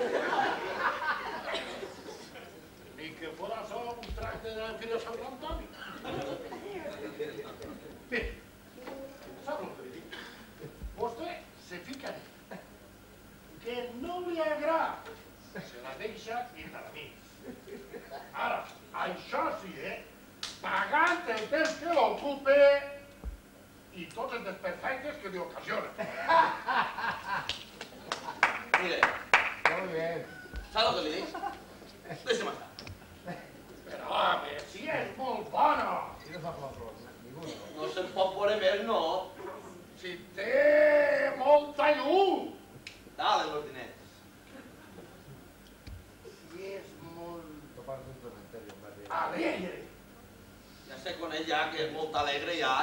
Ni que fos això un tracte de Fira Sant Antoni. Bé, sap el que li dic? Vostè se fica en que no li agrada. Se la deixa i te la mig. Ara, això sí, eh? Pagant el temps que l'ocupe i tots els desperfectes que li ocasionen. Mire, Muy bien. saps el que li dic? Deixa'm estar. Però, home, si és molt bona. Y los aplausos, ninguno. No se'n pot veure més, no. Si té molta llum. Dale, los diners. Si és molt Esto parece un cementerio, en vez de- alegre. Ja sé con ell ja, que és molt alegre ja.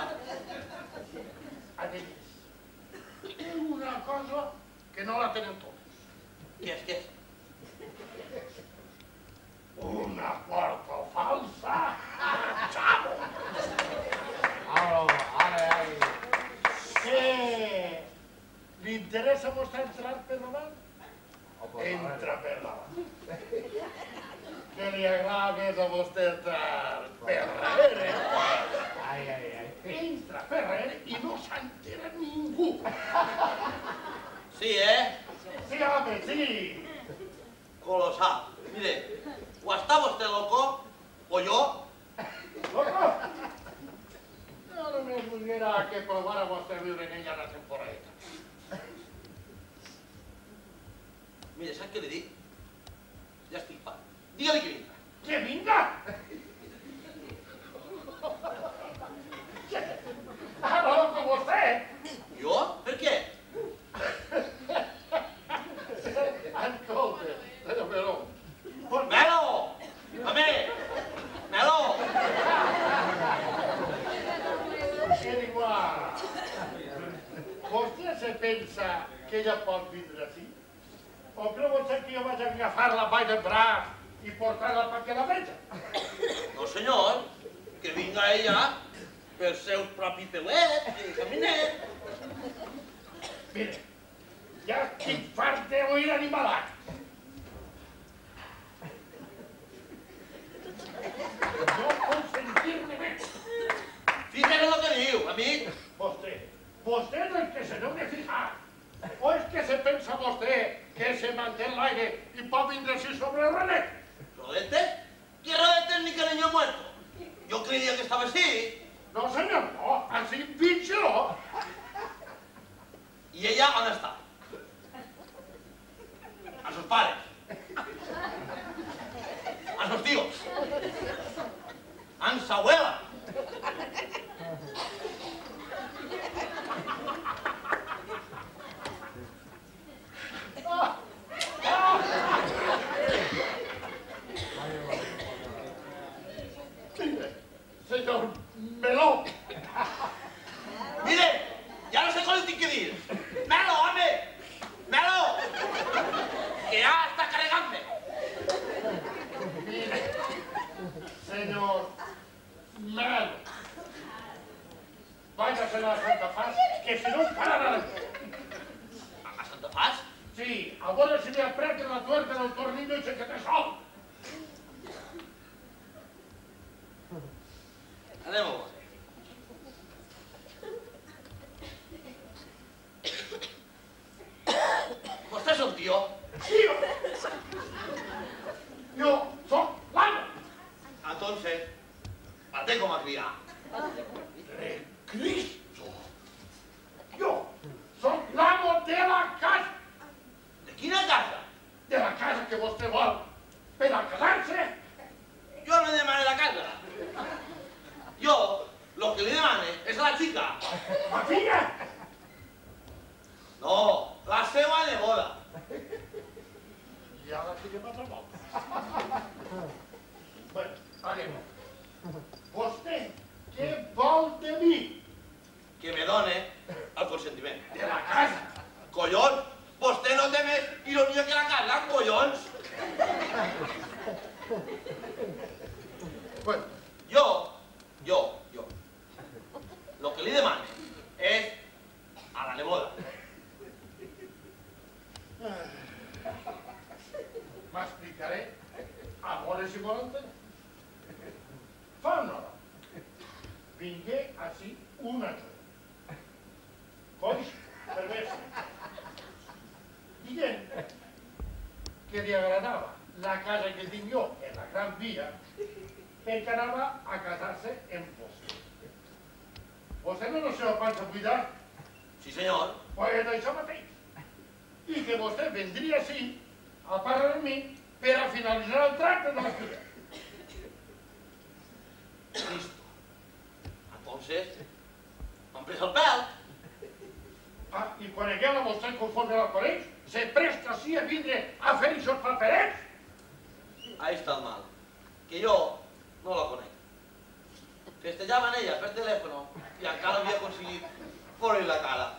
A més, té una cosa que no la tenen tots. Què és, què és? Una porta falsa. Xavo! Vámonos, ale, ale. Què? Li interessa a vostè entrar per davant? O por Entra per davant. li agrades a vostè entrar per darrere. Ai, ai, ai. Entra per darrere i no s'entera ningú. Sí, eh? Sí, home, sí. Colosal. Mire, o està vostè loco, o jo. Loco? No només volguera que provara vostè viure en ella una temporadeta. Mire, sap què li dic? Ja estic fart. Digue-li que vinga. Que vinga! Ara loco vostè! Jo? Per què? Escolta, senyor Meló. Melo! Home! Melo! Queda igual. Vostè se pensa que ella pot vindre així? O creu vostè que jo vaig agafar-la by del braç i portar-la perquè la veja? No, senyor. Que vinga ella per seus propi pelet i caminet. Mire, ja estic fart d'oir animalat. No puc sentir-ne més. Fica't en el que diu, amic. Vostè, vostè és el que se n'heu de fijar. O és que se pensa vostè que se manté l'aire i pot vindre així sobre el renet? ¿Rodetes? ¿Qué rodetes ni cariño muerto? Yo creía que estaba así. No, senyor, no. Així pitjor. ¿Y ella dónde está? A sus padres. A sus tíos. A su abuela. Senyor Meló. Mire, ya no sé cuál tiene que dir. Melo, hombre. Melo. Que ya está cargando. Mire, senyor Melo. Váyase a Santa Paz, que si no pararà. ¿A Santa Paz? Sí, a veure si li apreten la tuerca del tornillo i se queda sol. Anem a veure. Vostè és un tio? Tío! Yo soy l'amo. Entonces, la té com a criar. De Cristo. Yo soy l'amo de la casa. De quina casa? De la casa que vostè vol per a casar-se. Jo no demane la casa. Jo, lo que li demane és a la xica. La filla. No, la seva neboda. I ara sí que m'ha trobat. Bueno, anem. Vostè, què vol de mi? Que me done el consentiment. De la casa. Collons, vostè no té més ironia que la casa, collons. Bueno, Jo, jo, jo. Lo que li demane és a la neboda. m'explicaré a veure si vol entendre. Fa una hora vingué així una jove. Coix per veure dient que li agradava la casa que tinc jo en la Gran Via perquè anava a casar-se en vostè. Vostè no no se ho pensa cuidar? Sí, senyor. Pues això mateix. I que vostè vendria així a parlar amb mi per a finalitzar el tracte de l'estudi. Listo. Entonces, m'han pres el pèl. Ah, i quan haguem a vostè confondre la coneix, se presta així a vindre a fer aquests paperets? Ahí está el mal. Que jo no la conec. Festejava en ella per telèfono i encara havia aconseguit fora la cara.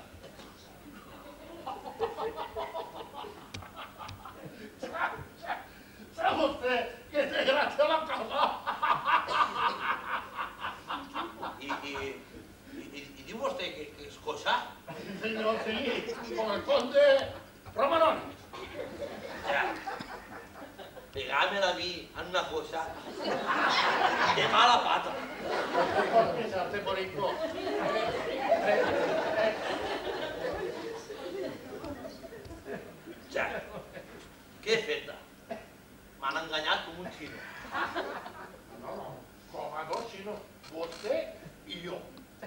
Sap vostè que té gràcia la cosa? I, i, i, i, i diu vostè que, que és coixa? Sí, senyor, sí, com el conde Romanoni. pegar-me a mi en una cosa de mala pata. Por pisarte por hijo. Ja, què he fet? M'han enganyat com un xino. No, no, com a dos xinos, vostè i jo.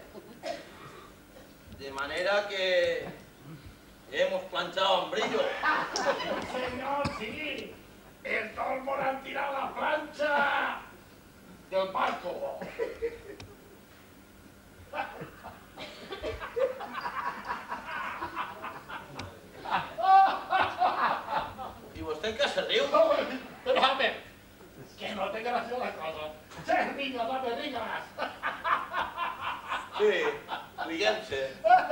De manera que hemos planchado en brillo. Señor, sí. Estos volen tirar la planxa del barco. I vostè què se riu? Pero a ver, que no te graciosa la cosa. Se ringas, no me ringas. Sí, riguem-se.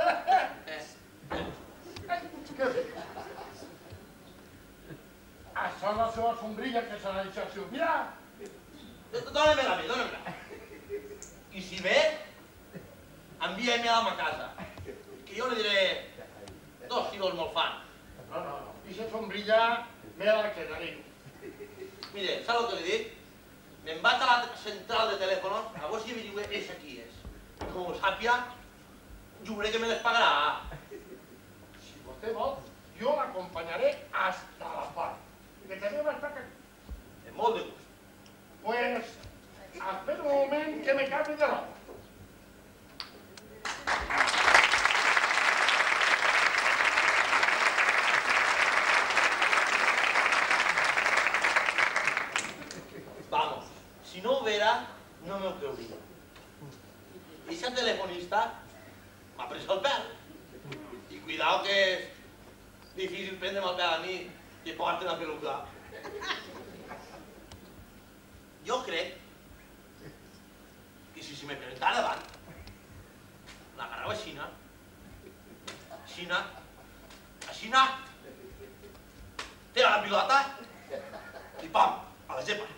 Això és la seva sombrilla que se l'ha deixat Silvia. Dóna-me-la a mi, dóna-me-la. I si ve, envia-me-la a ma casa. Que jo li diré dos quilos molt fan. No, no, no. Ixa sombrilla me la quedaré. Mire, saps el que li dic? Me'n vaig a la central de telèfonos, a veure si averigüe eixa qui és. Com ho sàpia, juré que me les pagarà. Si vostè vol, jo l'acompanyaré hasta la part. Que també va estar... És molt de gust. Pues, espera un moment que me canvi de roba. Vamos, si no ho vera, no m'ho creuria. Eixa telefonista m'ha pres el pèl. I cuidao que és difícil prendre'm el pèl a mi que porta una peluca. Jo crec que si se me presentara davant, l'agarrava aixina, aixina, aixina, tira la pilota i pam, a la gepa.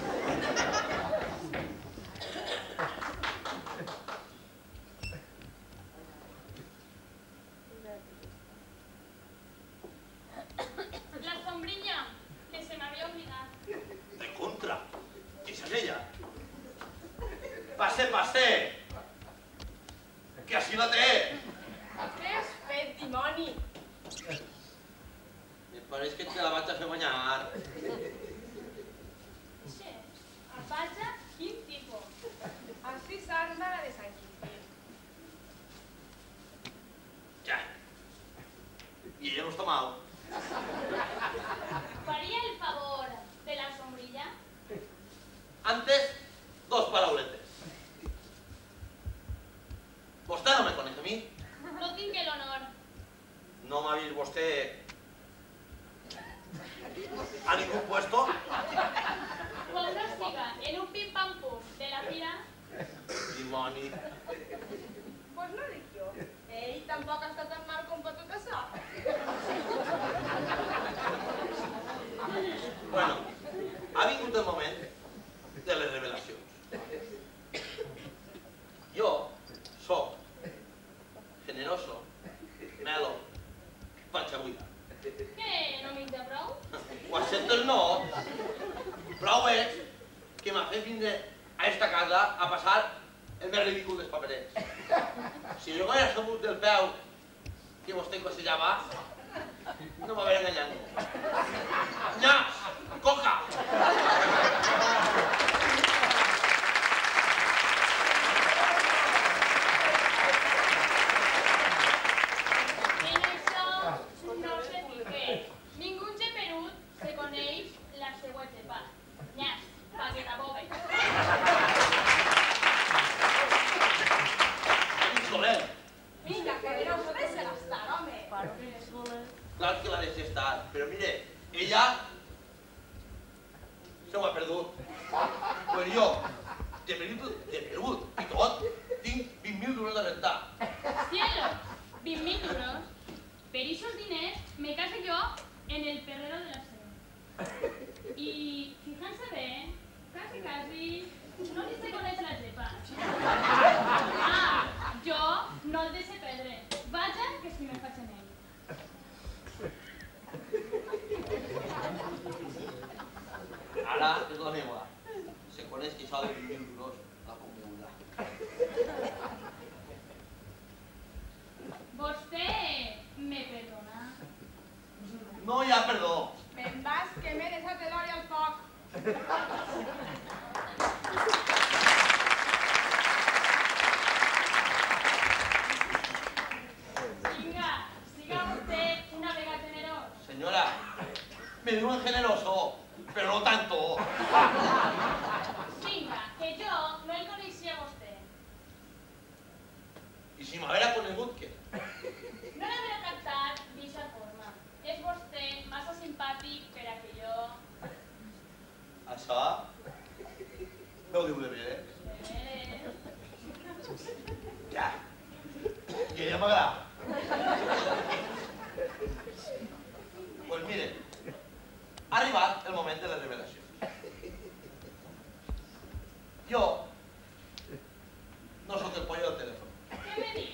La sombrilla, que se me había olvidado. De contra, esa es ella. Pase, pase, que així la té. Què has fet, dimoni? Me pareix que te la vaig a fer banyar. Che, a patxa, quin tipus. Així s'arma la de Sant Quintí. Ja. I ella no està mal. ¿Faría el favor de la sombrilla? Antes, dos parauletes. Vostè no me coneix a mi? No tinc l'honor. No m'ha vist vostè a ningú puesto? Quan no estiga en un pim-pam-pum de la fira, Dimoni. Pues no dic jo. Ell tampoc està tan mal com per tot això. Bueno, ha vingut el moment de les revelacions. Jo soc generoso, melo, panxa buida. què, no m'hi de prou? Ho acceptes no? Prou és que m'ha fet vindre a esta casa a passar el més ridícul dels paperets. Si jo hagués sabut del peu que vostè cosellava, no m'haver enganyat ningú. Nyas! Coca! En això no sé ni què. Ningú geperut se coneix la següent etapa. Nyas, pa que t'abobe. Insolent! Vinga, que no s'ho deixa estar, home. Clar que la deixi estar, però mire, ella se ho ha perdut. Pues jo, de perdut, de perdut i tot, tinc vint mil duros de rentar. Cielos, vint mil euros. Per esos diners me case yo en el perrero de la Seu. Y fíjense bien, casi casi, no li se coneix la jepa. Ah, jo no el deixe perdre. Vaja, que si me faig en ell. Ara és la meva. Se coneix que això de vint mil euros la puc veure. Vostè me perdona? No hi ha perdó. Me'n vas que m'he deixat l'oli al foc. Vinga, siga vostè una vega generós. Senyora, me diuen generoso, però no tanto. Vinga, que jo no el coneixia a vostè. I si m'haguera conegut, què? No l'hauré tractat d'eixa forma. És vostè massa simpàtic per a que jo... Això? No ho diu de bé, eh? Eh, Ja. I ella m'agrada. Pues mire, ha arribat el moment de la revelació. Jo no sóc el pollo del telèfon. què me diu?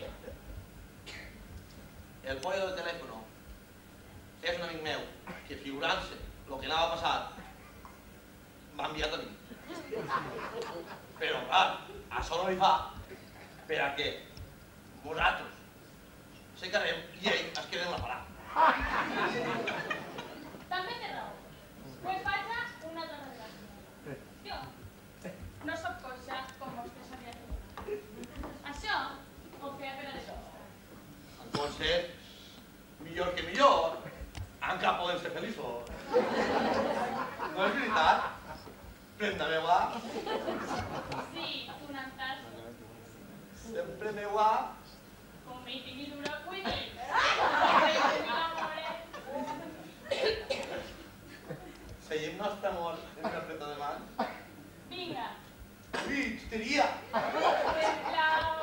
El pollo del telèfon és un amic meu que, figurant-se el que anava a passar, m'ha enviat a mi. Però, clar, això no li fa per a que nosaltres se quedem i ell es queda en la parada. També té raó. Pues faig una altra revelació. Jo no sóc coixa com vostè sabia que era. Això ho feia per a les coses. Entonces, millor que millor, encara podem ser feliços. No és veritat? Prenda meua, Sí, un antas, sempre meua. com mi tingui duro, vull dir. Seguim nostre amor en una preta de mans. Vinga, Ui, xisteria! sisplau.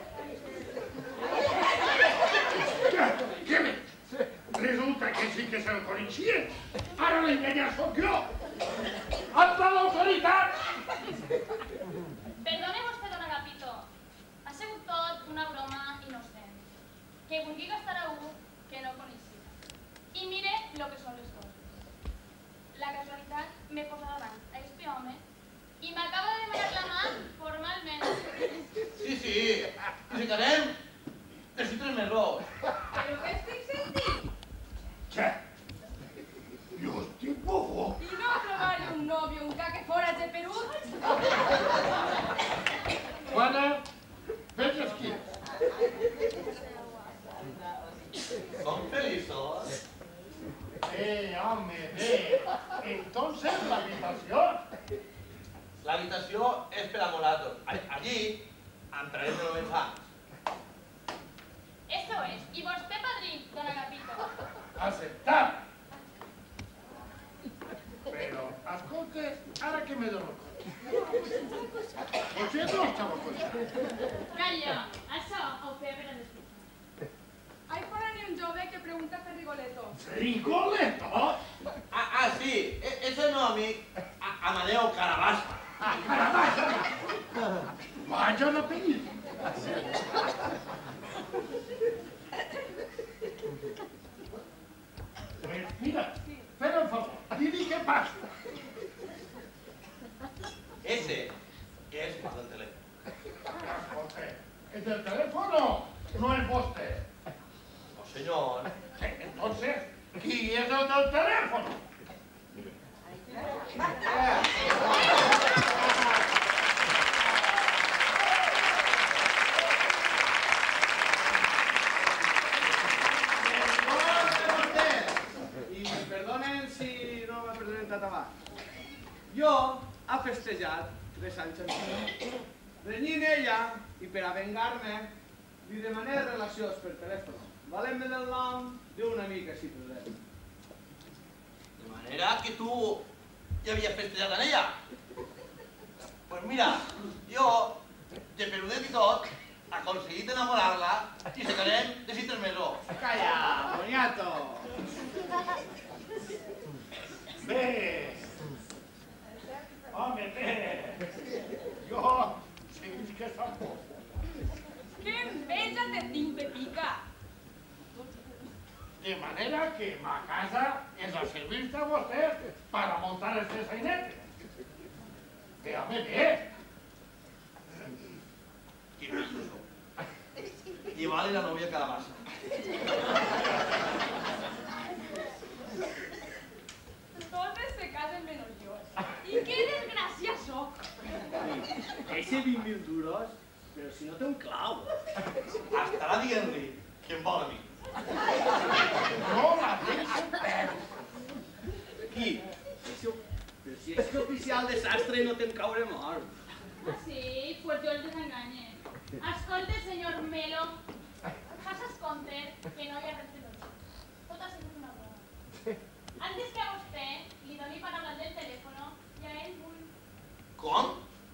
Què més? Resulta que sí que se'l coneixien. Ara l'enganyar sóc jo. Alta l'autoritat! Perdone vostè, don Agapito. Ha sigut tot una broma innocent. Que vulgui gastar a un que no coneixia. I mire lo que són les coses. La casualitat me posa davant a este home i m'acaba de demanar la mà formalment. Sí, sí, i si quedem, necessito el meló. Però què estic sentint? Che, jo estic bobo. I no trobar-li un nòvio encara que fora de Perú? Juana, vés aquí. Som feliços. Bé, home, bé. Entonces, la habitación. L'habitació és per a nosaltres. Allí entrarem de nou infants. Eso es. I vostè, padrí, don Agapito. Aceptar. Pero, escolta, ara que me dono compte. Potser no estava conscient. Calla, això ho feia per a les coses. Hay por ahí un jove que pregunta per Rigoletto. Rigoletto? Ah, ah, sí, e- és el meu amic A- Amadeo Carabassa. Ah, Carabassa. Vaya un apellido. Pues mira, fer un favor, dili què passa. Ese és el del telèfon. Escolta, el del teléfono no es vostè. No, senyor. Entonces, qui és el del teléfono? I perdonen si no m'ha perdonat abans. Jo ha festejat tres anys amb mi. Renyint ella i per a vengar-me li demané relacions per telèfon. Valent-me del nom d'una mica si podem. De manera que tu ja havies festejat amb ella. Pues mira, jo, de peludet i tot, he aconseguit enamorar-la i se quedem de sis tres mesos. Calla, boniato! Bé. Home, bé. Jo, seguís que som por. ¡Qué enveja te tinc, Pepica! De manera que ma casa és a servir a vostès para montar este sainete. Véame bé. Quin precioso. Llevar-li la novia Calabassa. Totes se casen menos yo. Y qué desgracia soc. Ese vint mil duros, però si no té un clau. Estarà dient-li que em vol a mi. No la deixo perdre. Qui? Però si és oficial desastre i no te'n caure mort. Ah, sí? Pues yo el desenganye. Escolta, senyor Melo, faces compte que no hi ha res de tot. Tot ha sigut una broma. Antes que a vostè li doni paraules del telèfon, i a ell vull... Com?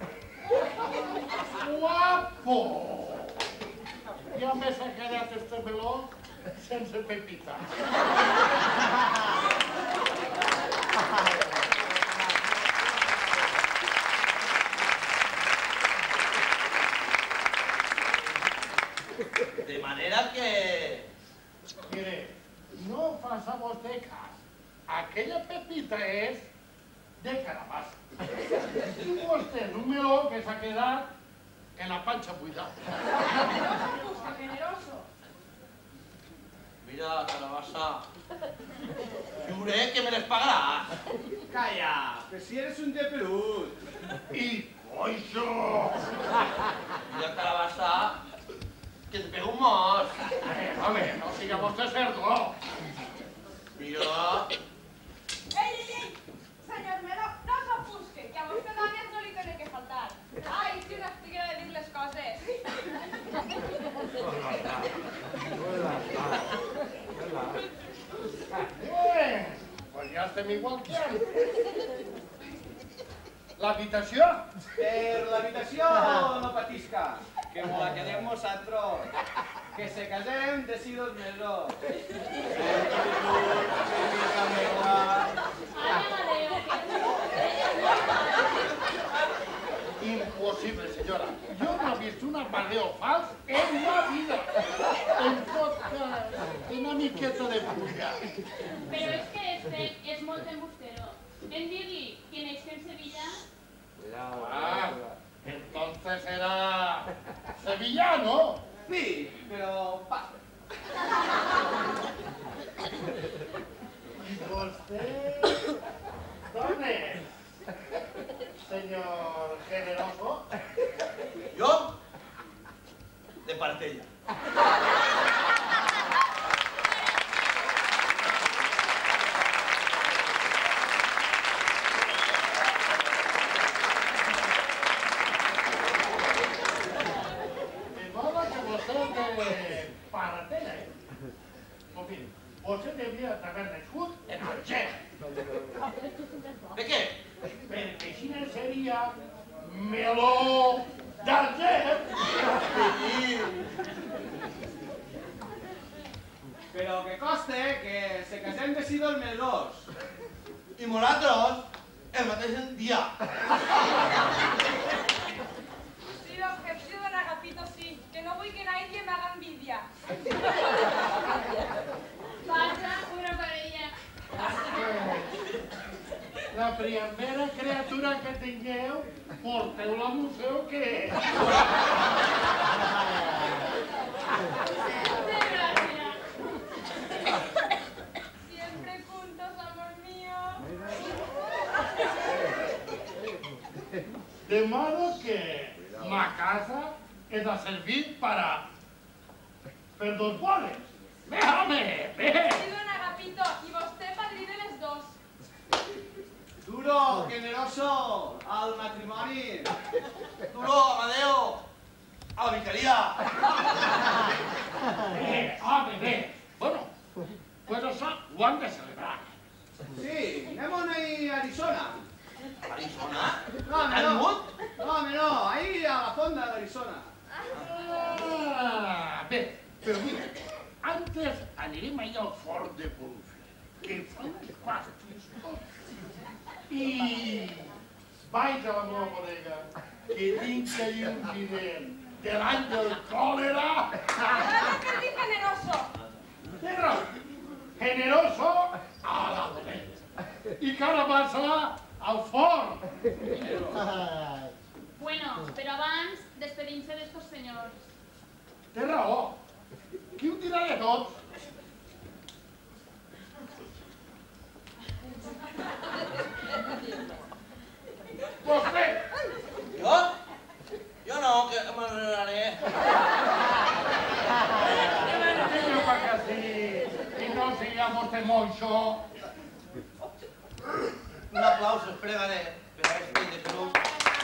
Guapo! Ja m'he sacat este meló sense pepita. De manera que... Mire, no faça vostè cas. Aquella pepita és de carabassa. I vostè és un meló que s'ha quedat en la panxa buida. Generoso, busca, generoso. Mira, Calabassa, juré que me les pagaràs. Calla, però si eres un geperut. I coixo! Mira, Calabassa, que te pego un mos. Eh, home, no siga vostè cerdo. Mira, Ei, ei, ei! Senyor Melo, no s'ofusque, que a vostè dones no li té que faltar. Ai, si no estiguera de dir les coses. Bueno, pues ja estem igual que antes. L'habitació? Per l'habitació no patisca, que me la quedem nosaltres. Que se casem d'ací dos mesos. Ai, Amadeu, que... Impossible, senyora. Jo no he vist un amadeo fals en la vida. En tot cas, una miqueta de puja. Però és que este és molt embustero. Hem dir-li que neix en Sevilla. Ah, entonces era sevillano. Sí, però passa. ¿Y usted dónde es, señor generoso? jo, de Partella. De modo que vostè és de Paratella, eh? Pues mire, vostè devia haver nascut en Alger. De què? Perquè així no seria meló d'Alger. Però que coste que se casem d'ací dos mesos. I nosaltres el mateix dia. Sí, l'objecció don Agapito sí, que no vull que nadie me haga envidia. Passa una parella. La primera criatura que tingueu, porteu-la al museu que... Desgràcia. Siempre juntos, amor mío. De modo que la casa es a servir para... per dos boles. Déjame, ve. Sí, don Agapito, i vostè padrí de les dos. Duro, generoso, al matrimoni. Duro, Amadeo, a la vicaria. Bé, home, bé. Bueno, pues això ho han de celebrar. Sí, anem a Arizona. Arizona? No, home, Has no. vingut? No, home, no, ahí a la fonda d'Arizona. Ah, bé, però mira, antes anirem allà al fort de Bonfil, que fan els pastos tots. I vaig a la meva bodega, que tinc allí un vident de l'any del còlera. Ahora que di generoso. Té raó, generoso a la bodega. I carabassa a al forn. Bueno, però abans despedim-se d'estos senyors. Té raó. Qui ho dirà de tots? Vostè! Jo? Jo no, que m'enredaré. Diu perquè sí, i no siga vostè moixo. Un aplauso, pregaré, per a este de Cruz.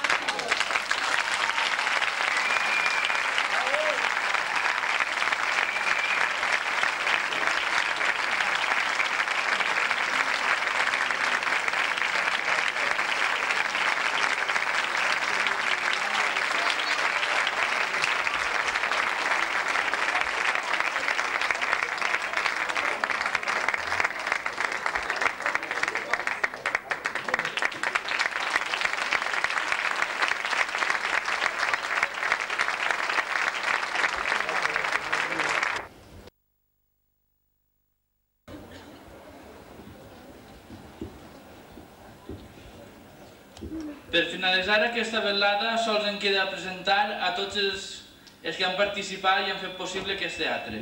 Per finalitzar aquesta velada, sols em queda presentar a tots els, els que han participat i han fet possible aquest teatre.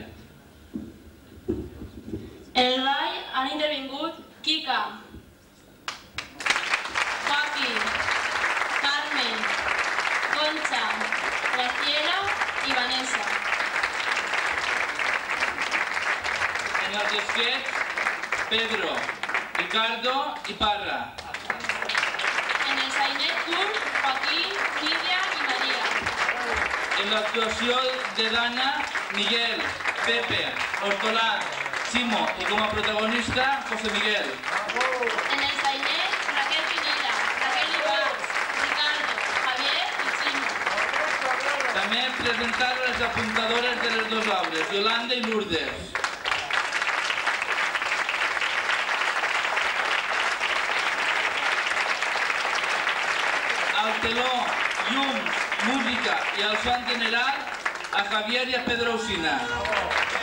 En el ball han intervingut Kika, Joaquí, Carmen, Concha, Graciela i Vanessa. En els esquets, Pedro, Ricardo i Parra. En el sainet curt, Joaquín, Lídia i Maria. En l'actuació de Dana, Miguel, Pepe, Hortolà, Ximo i com a protagonista, José Miguel. En el sainet, Raquel Pinilla, Raquel Ibars, Ricardo, Javier i Ximo. També presentar les apuntadores de les dues obres, Yolanda i Lourdes. Al teló, llums, música i al so en general a Javier i a Pedro Usina.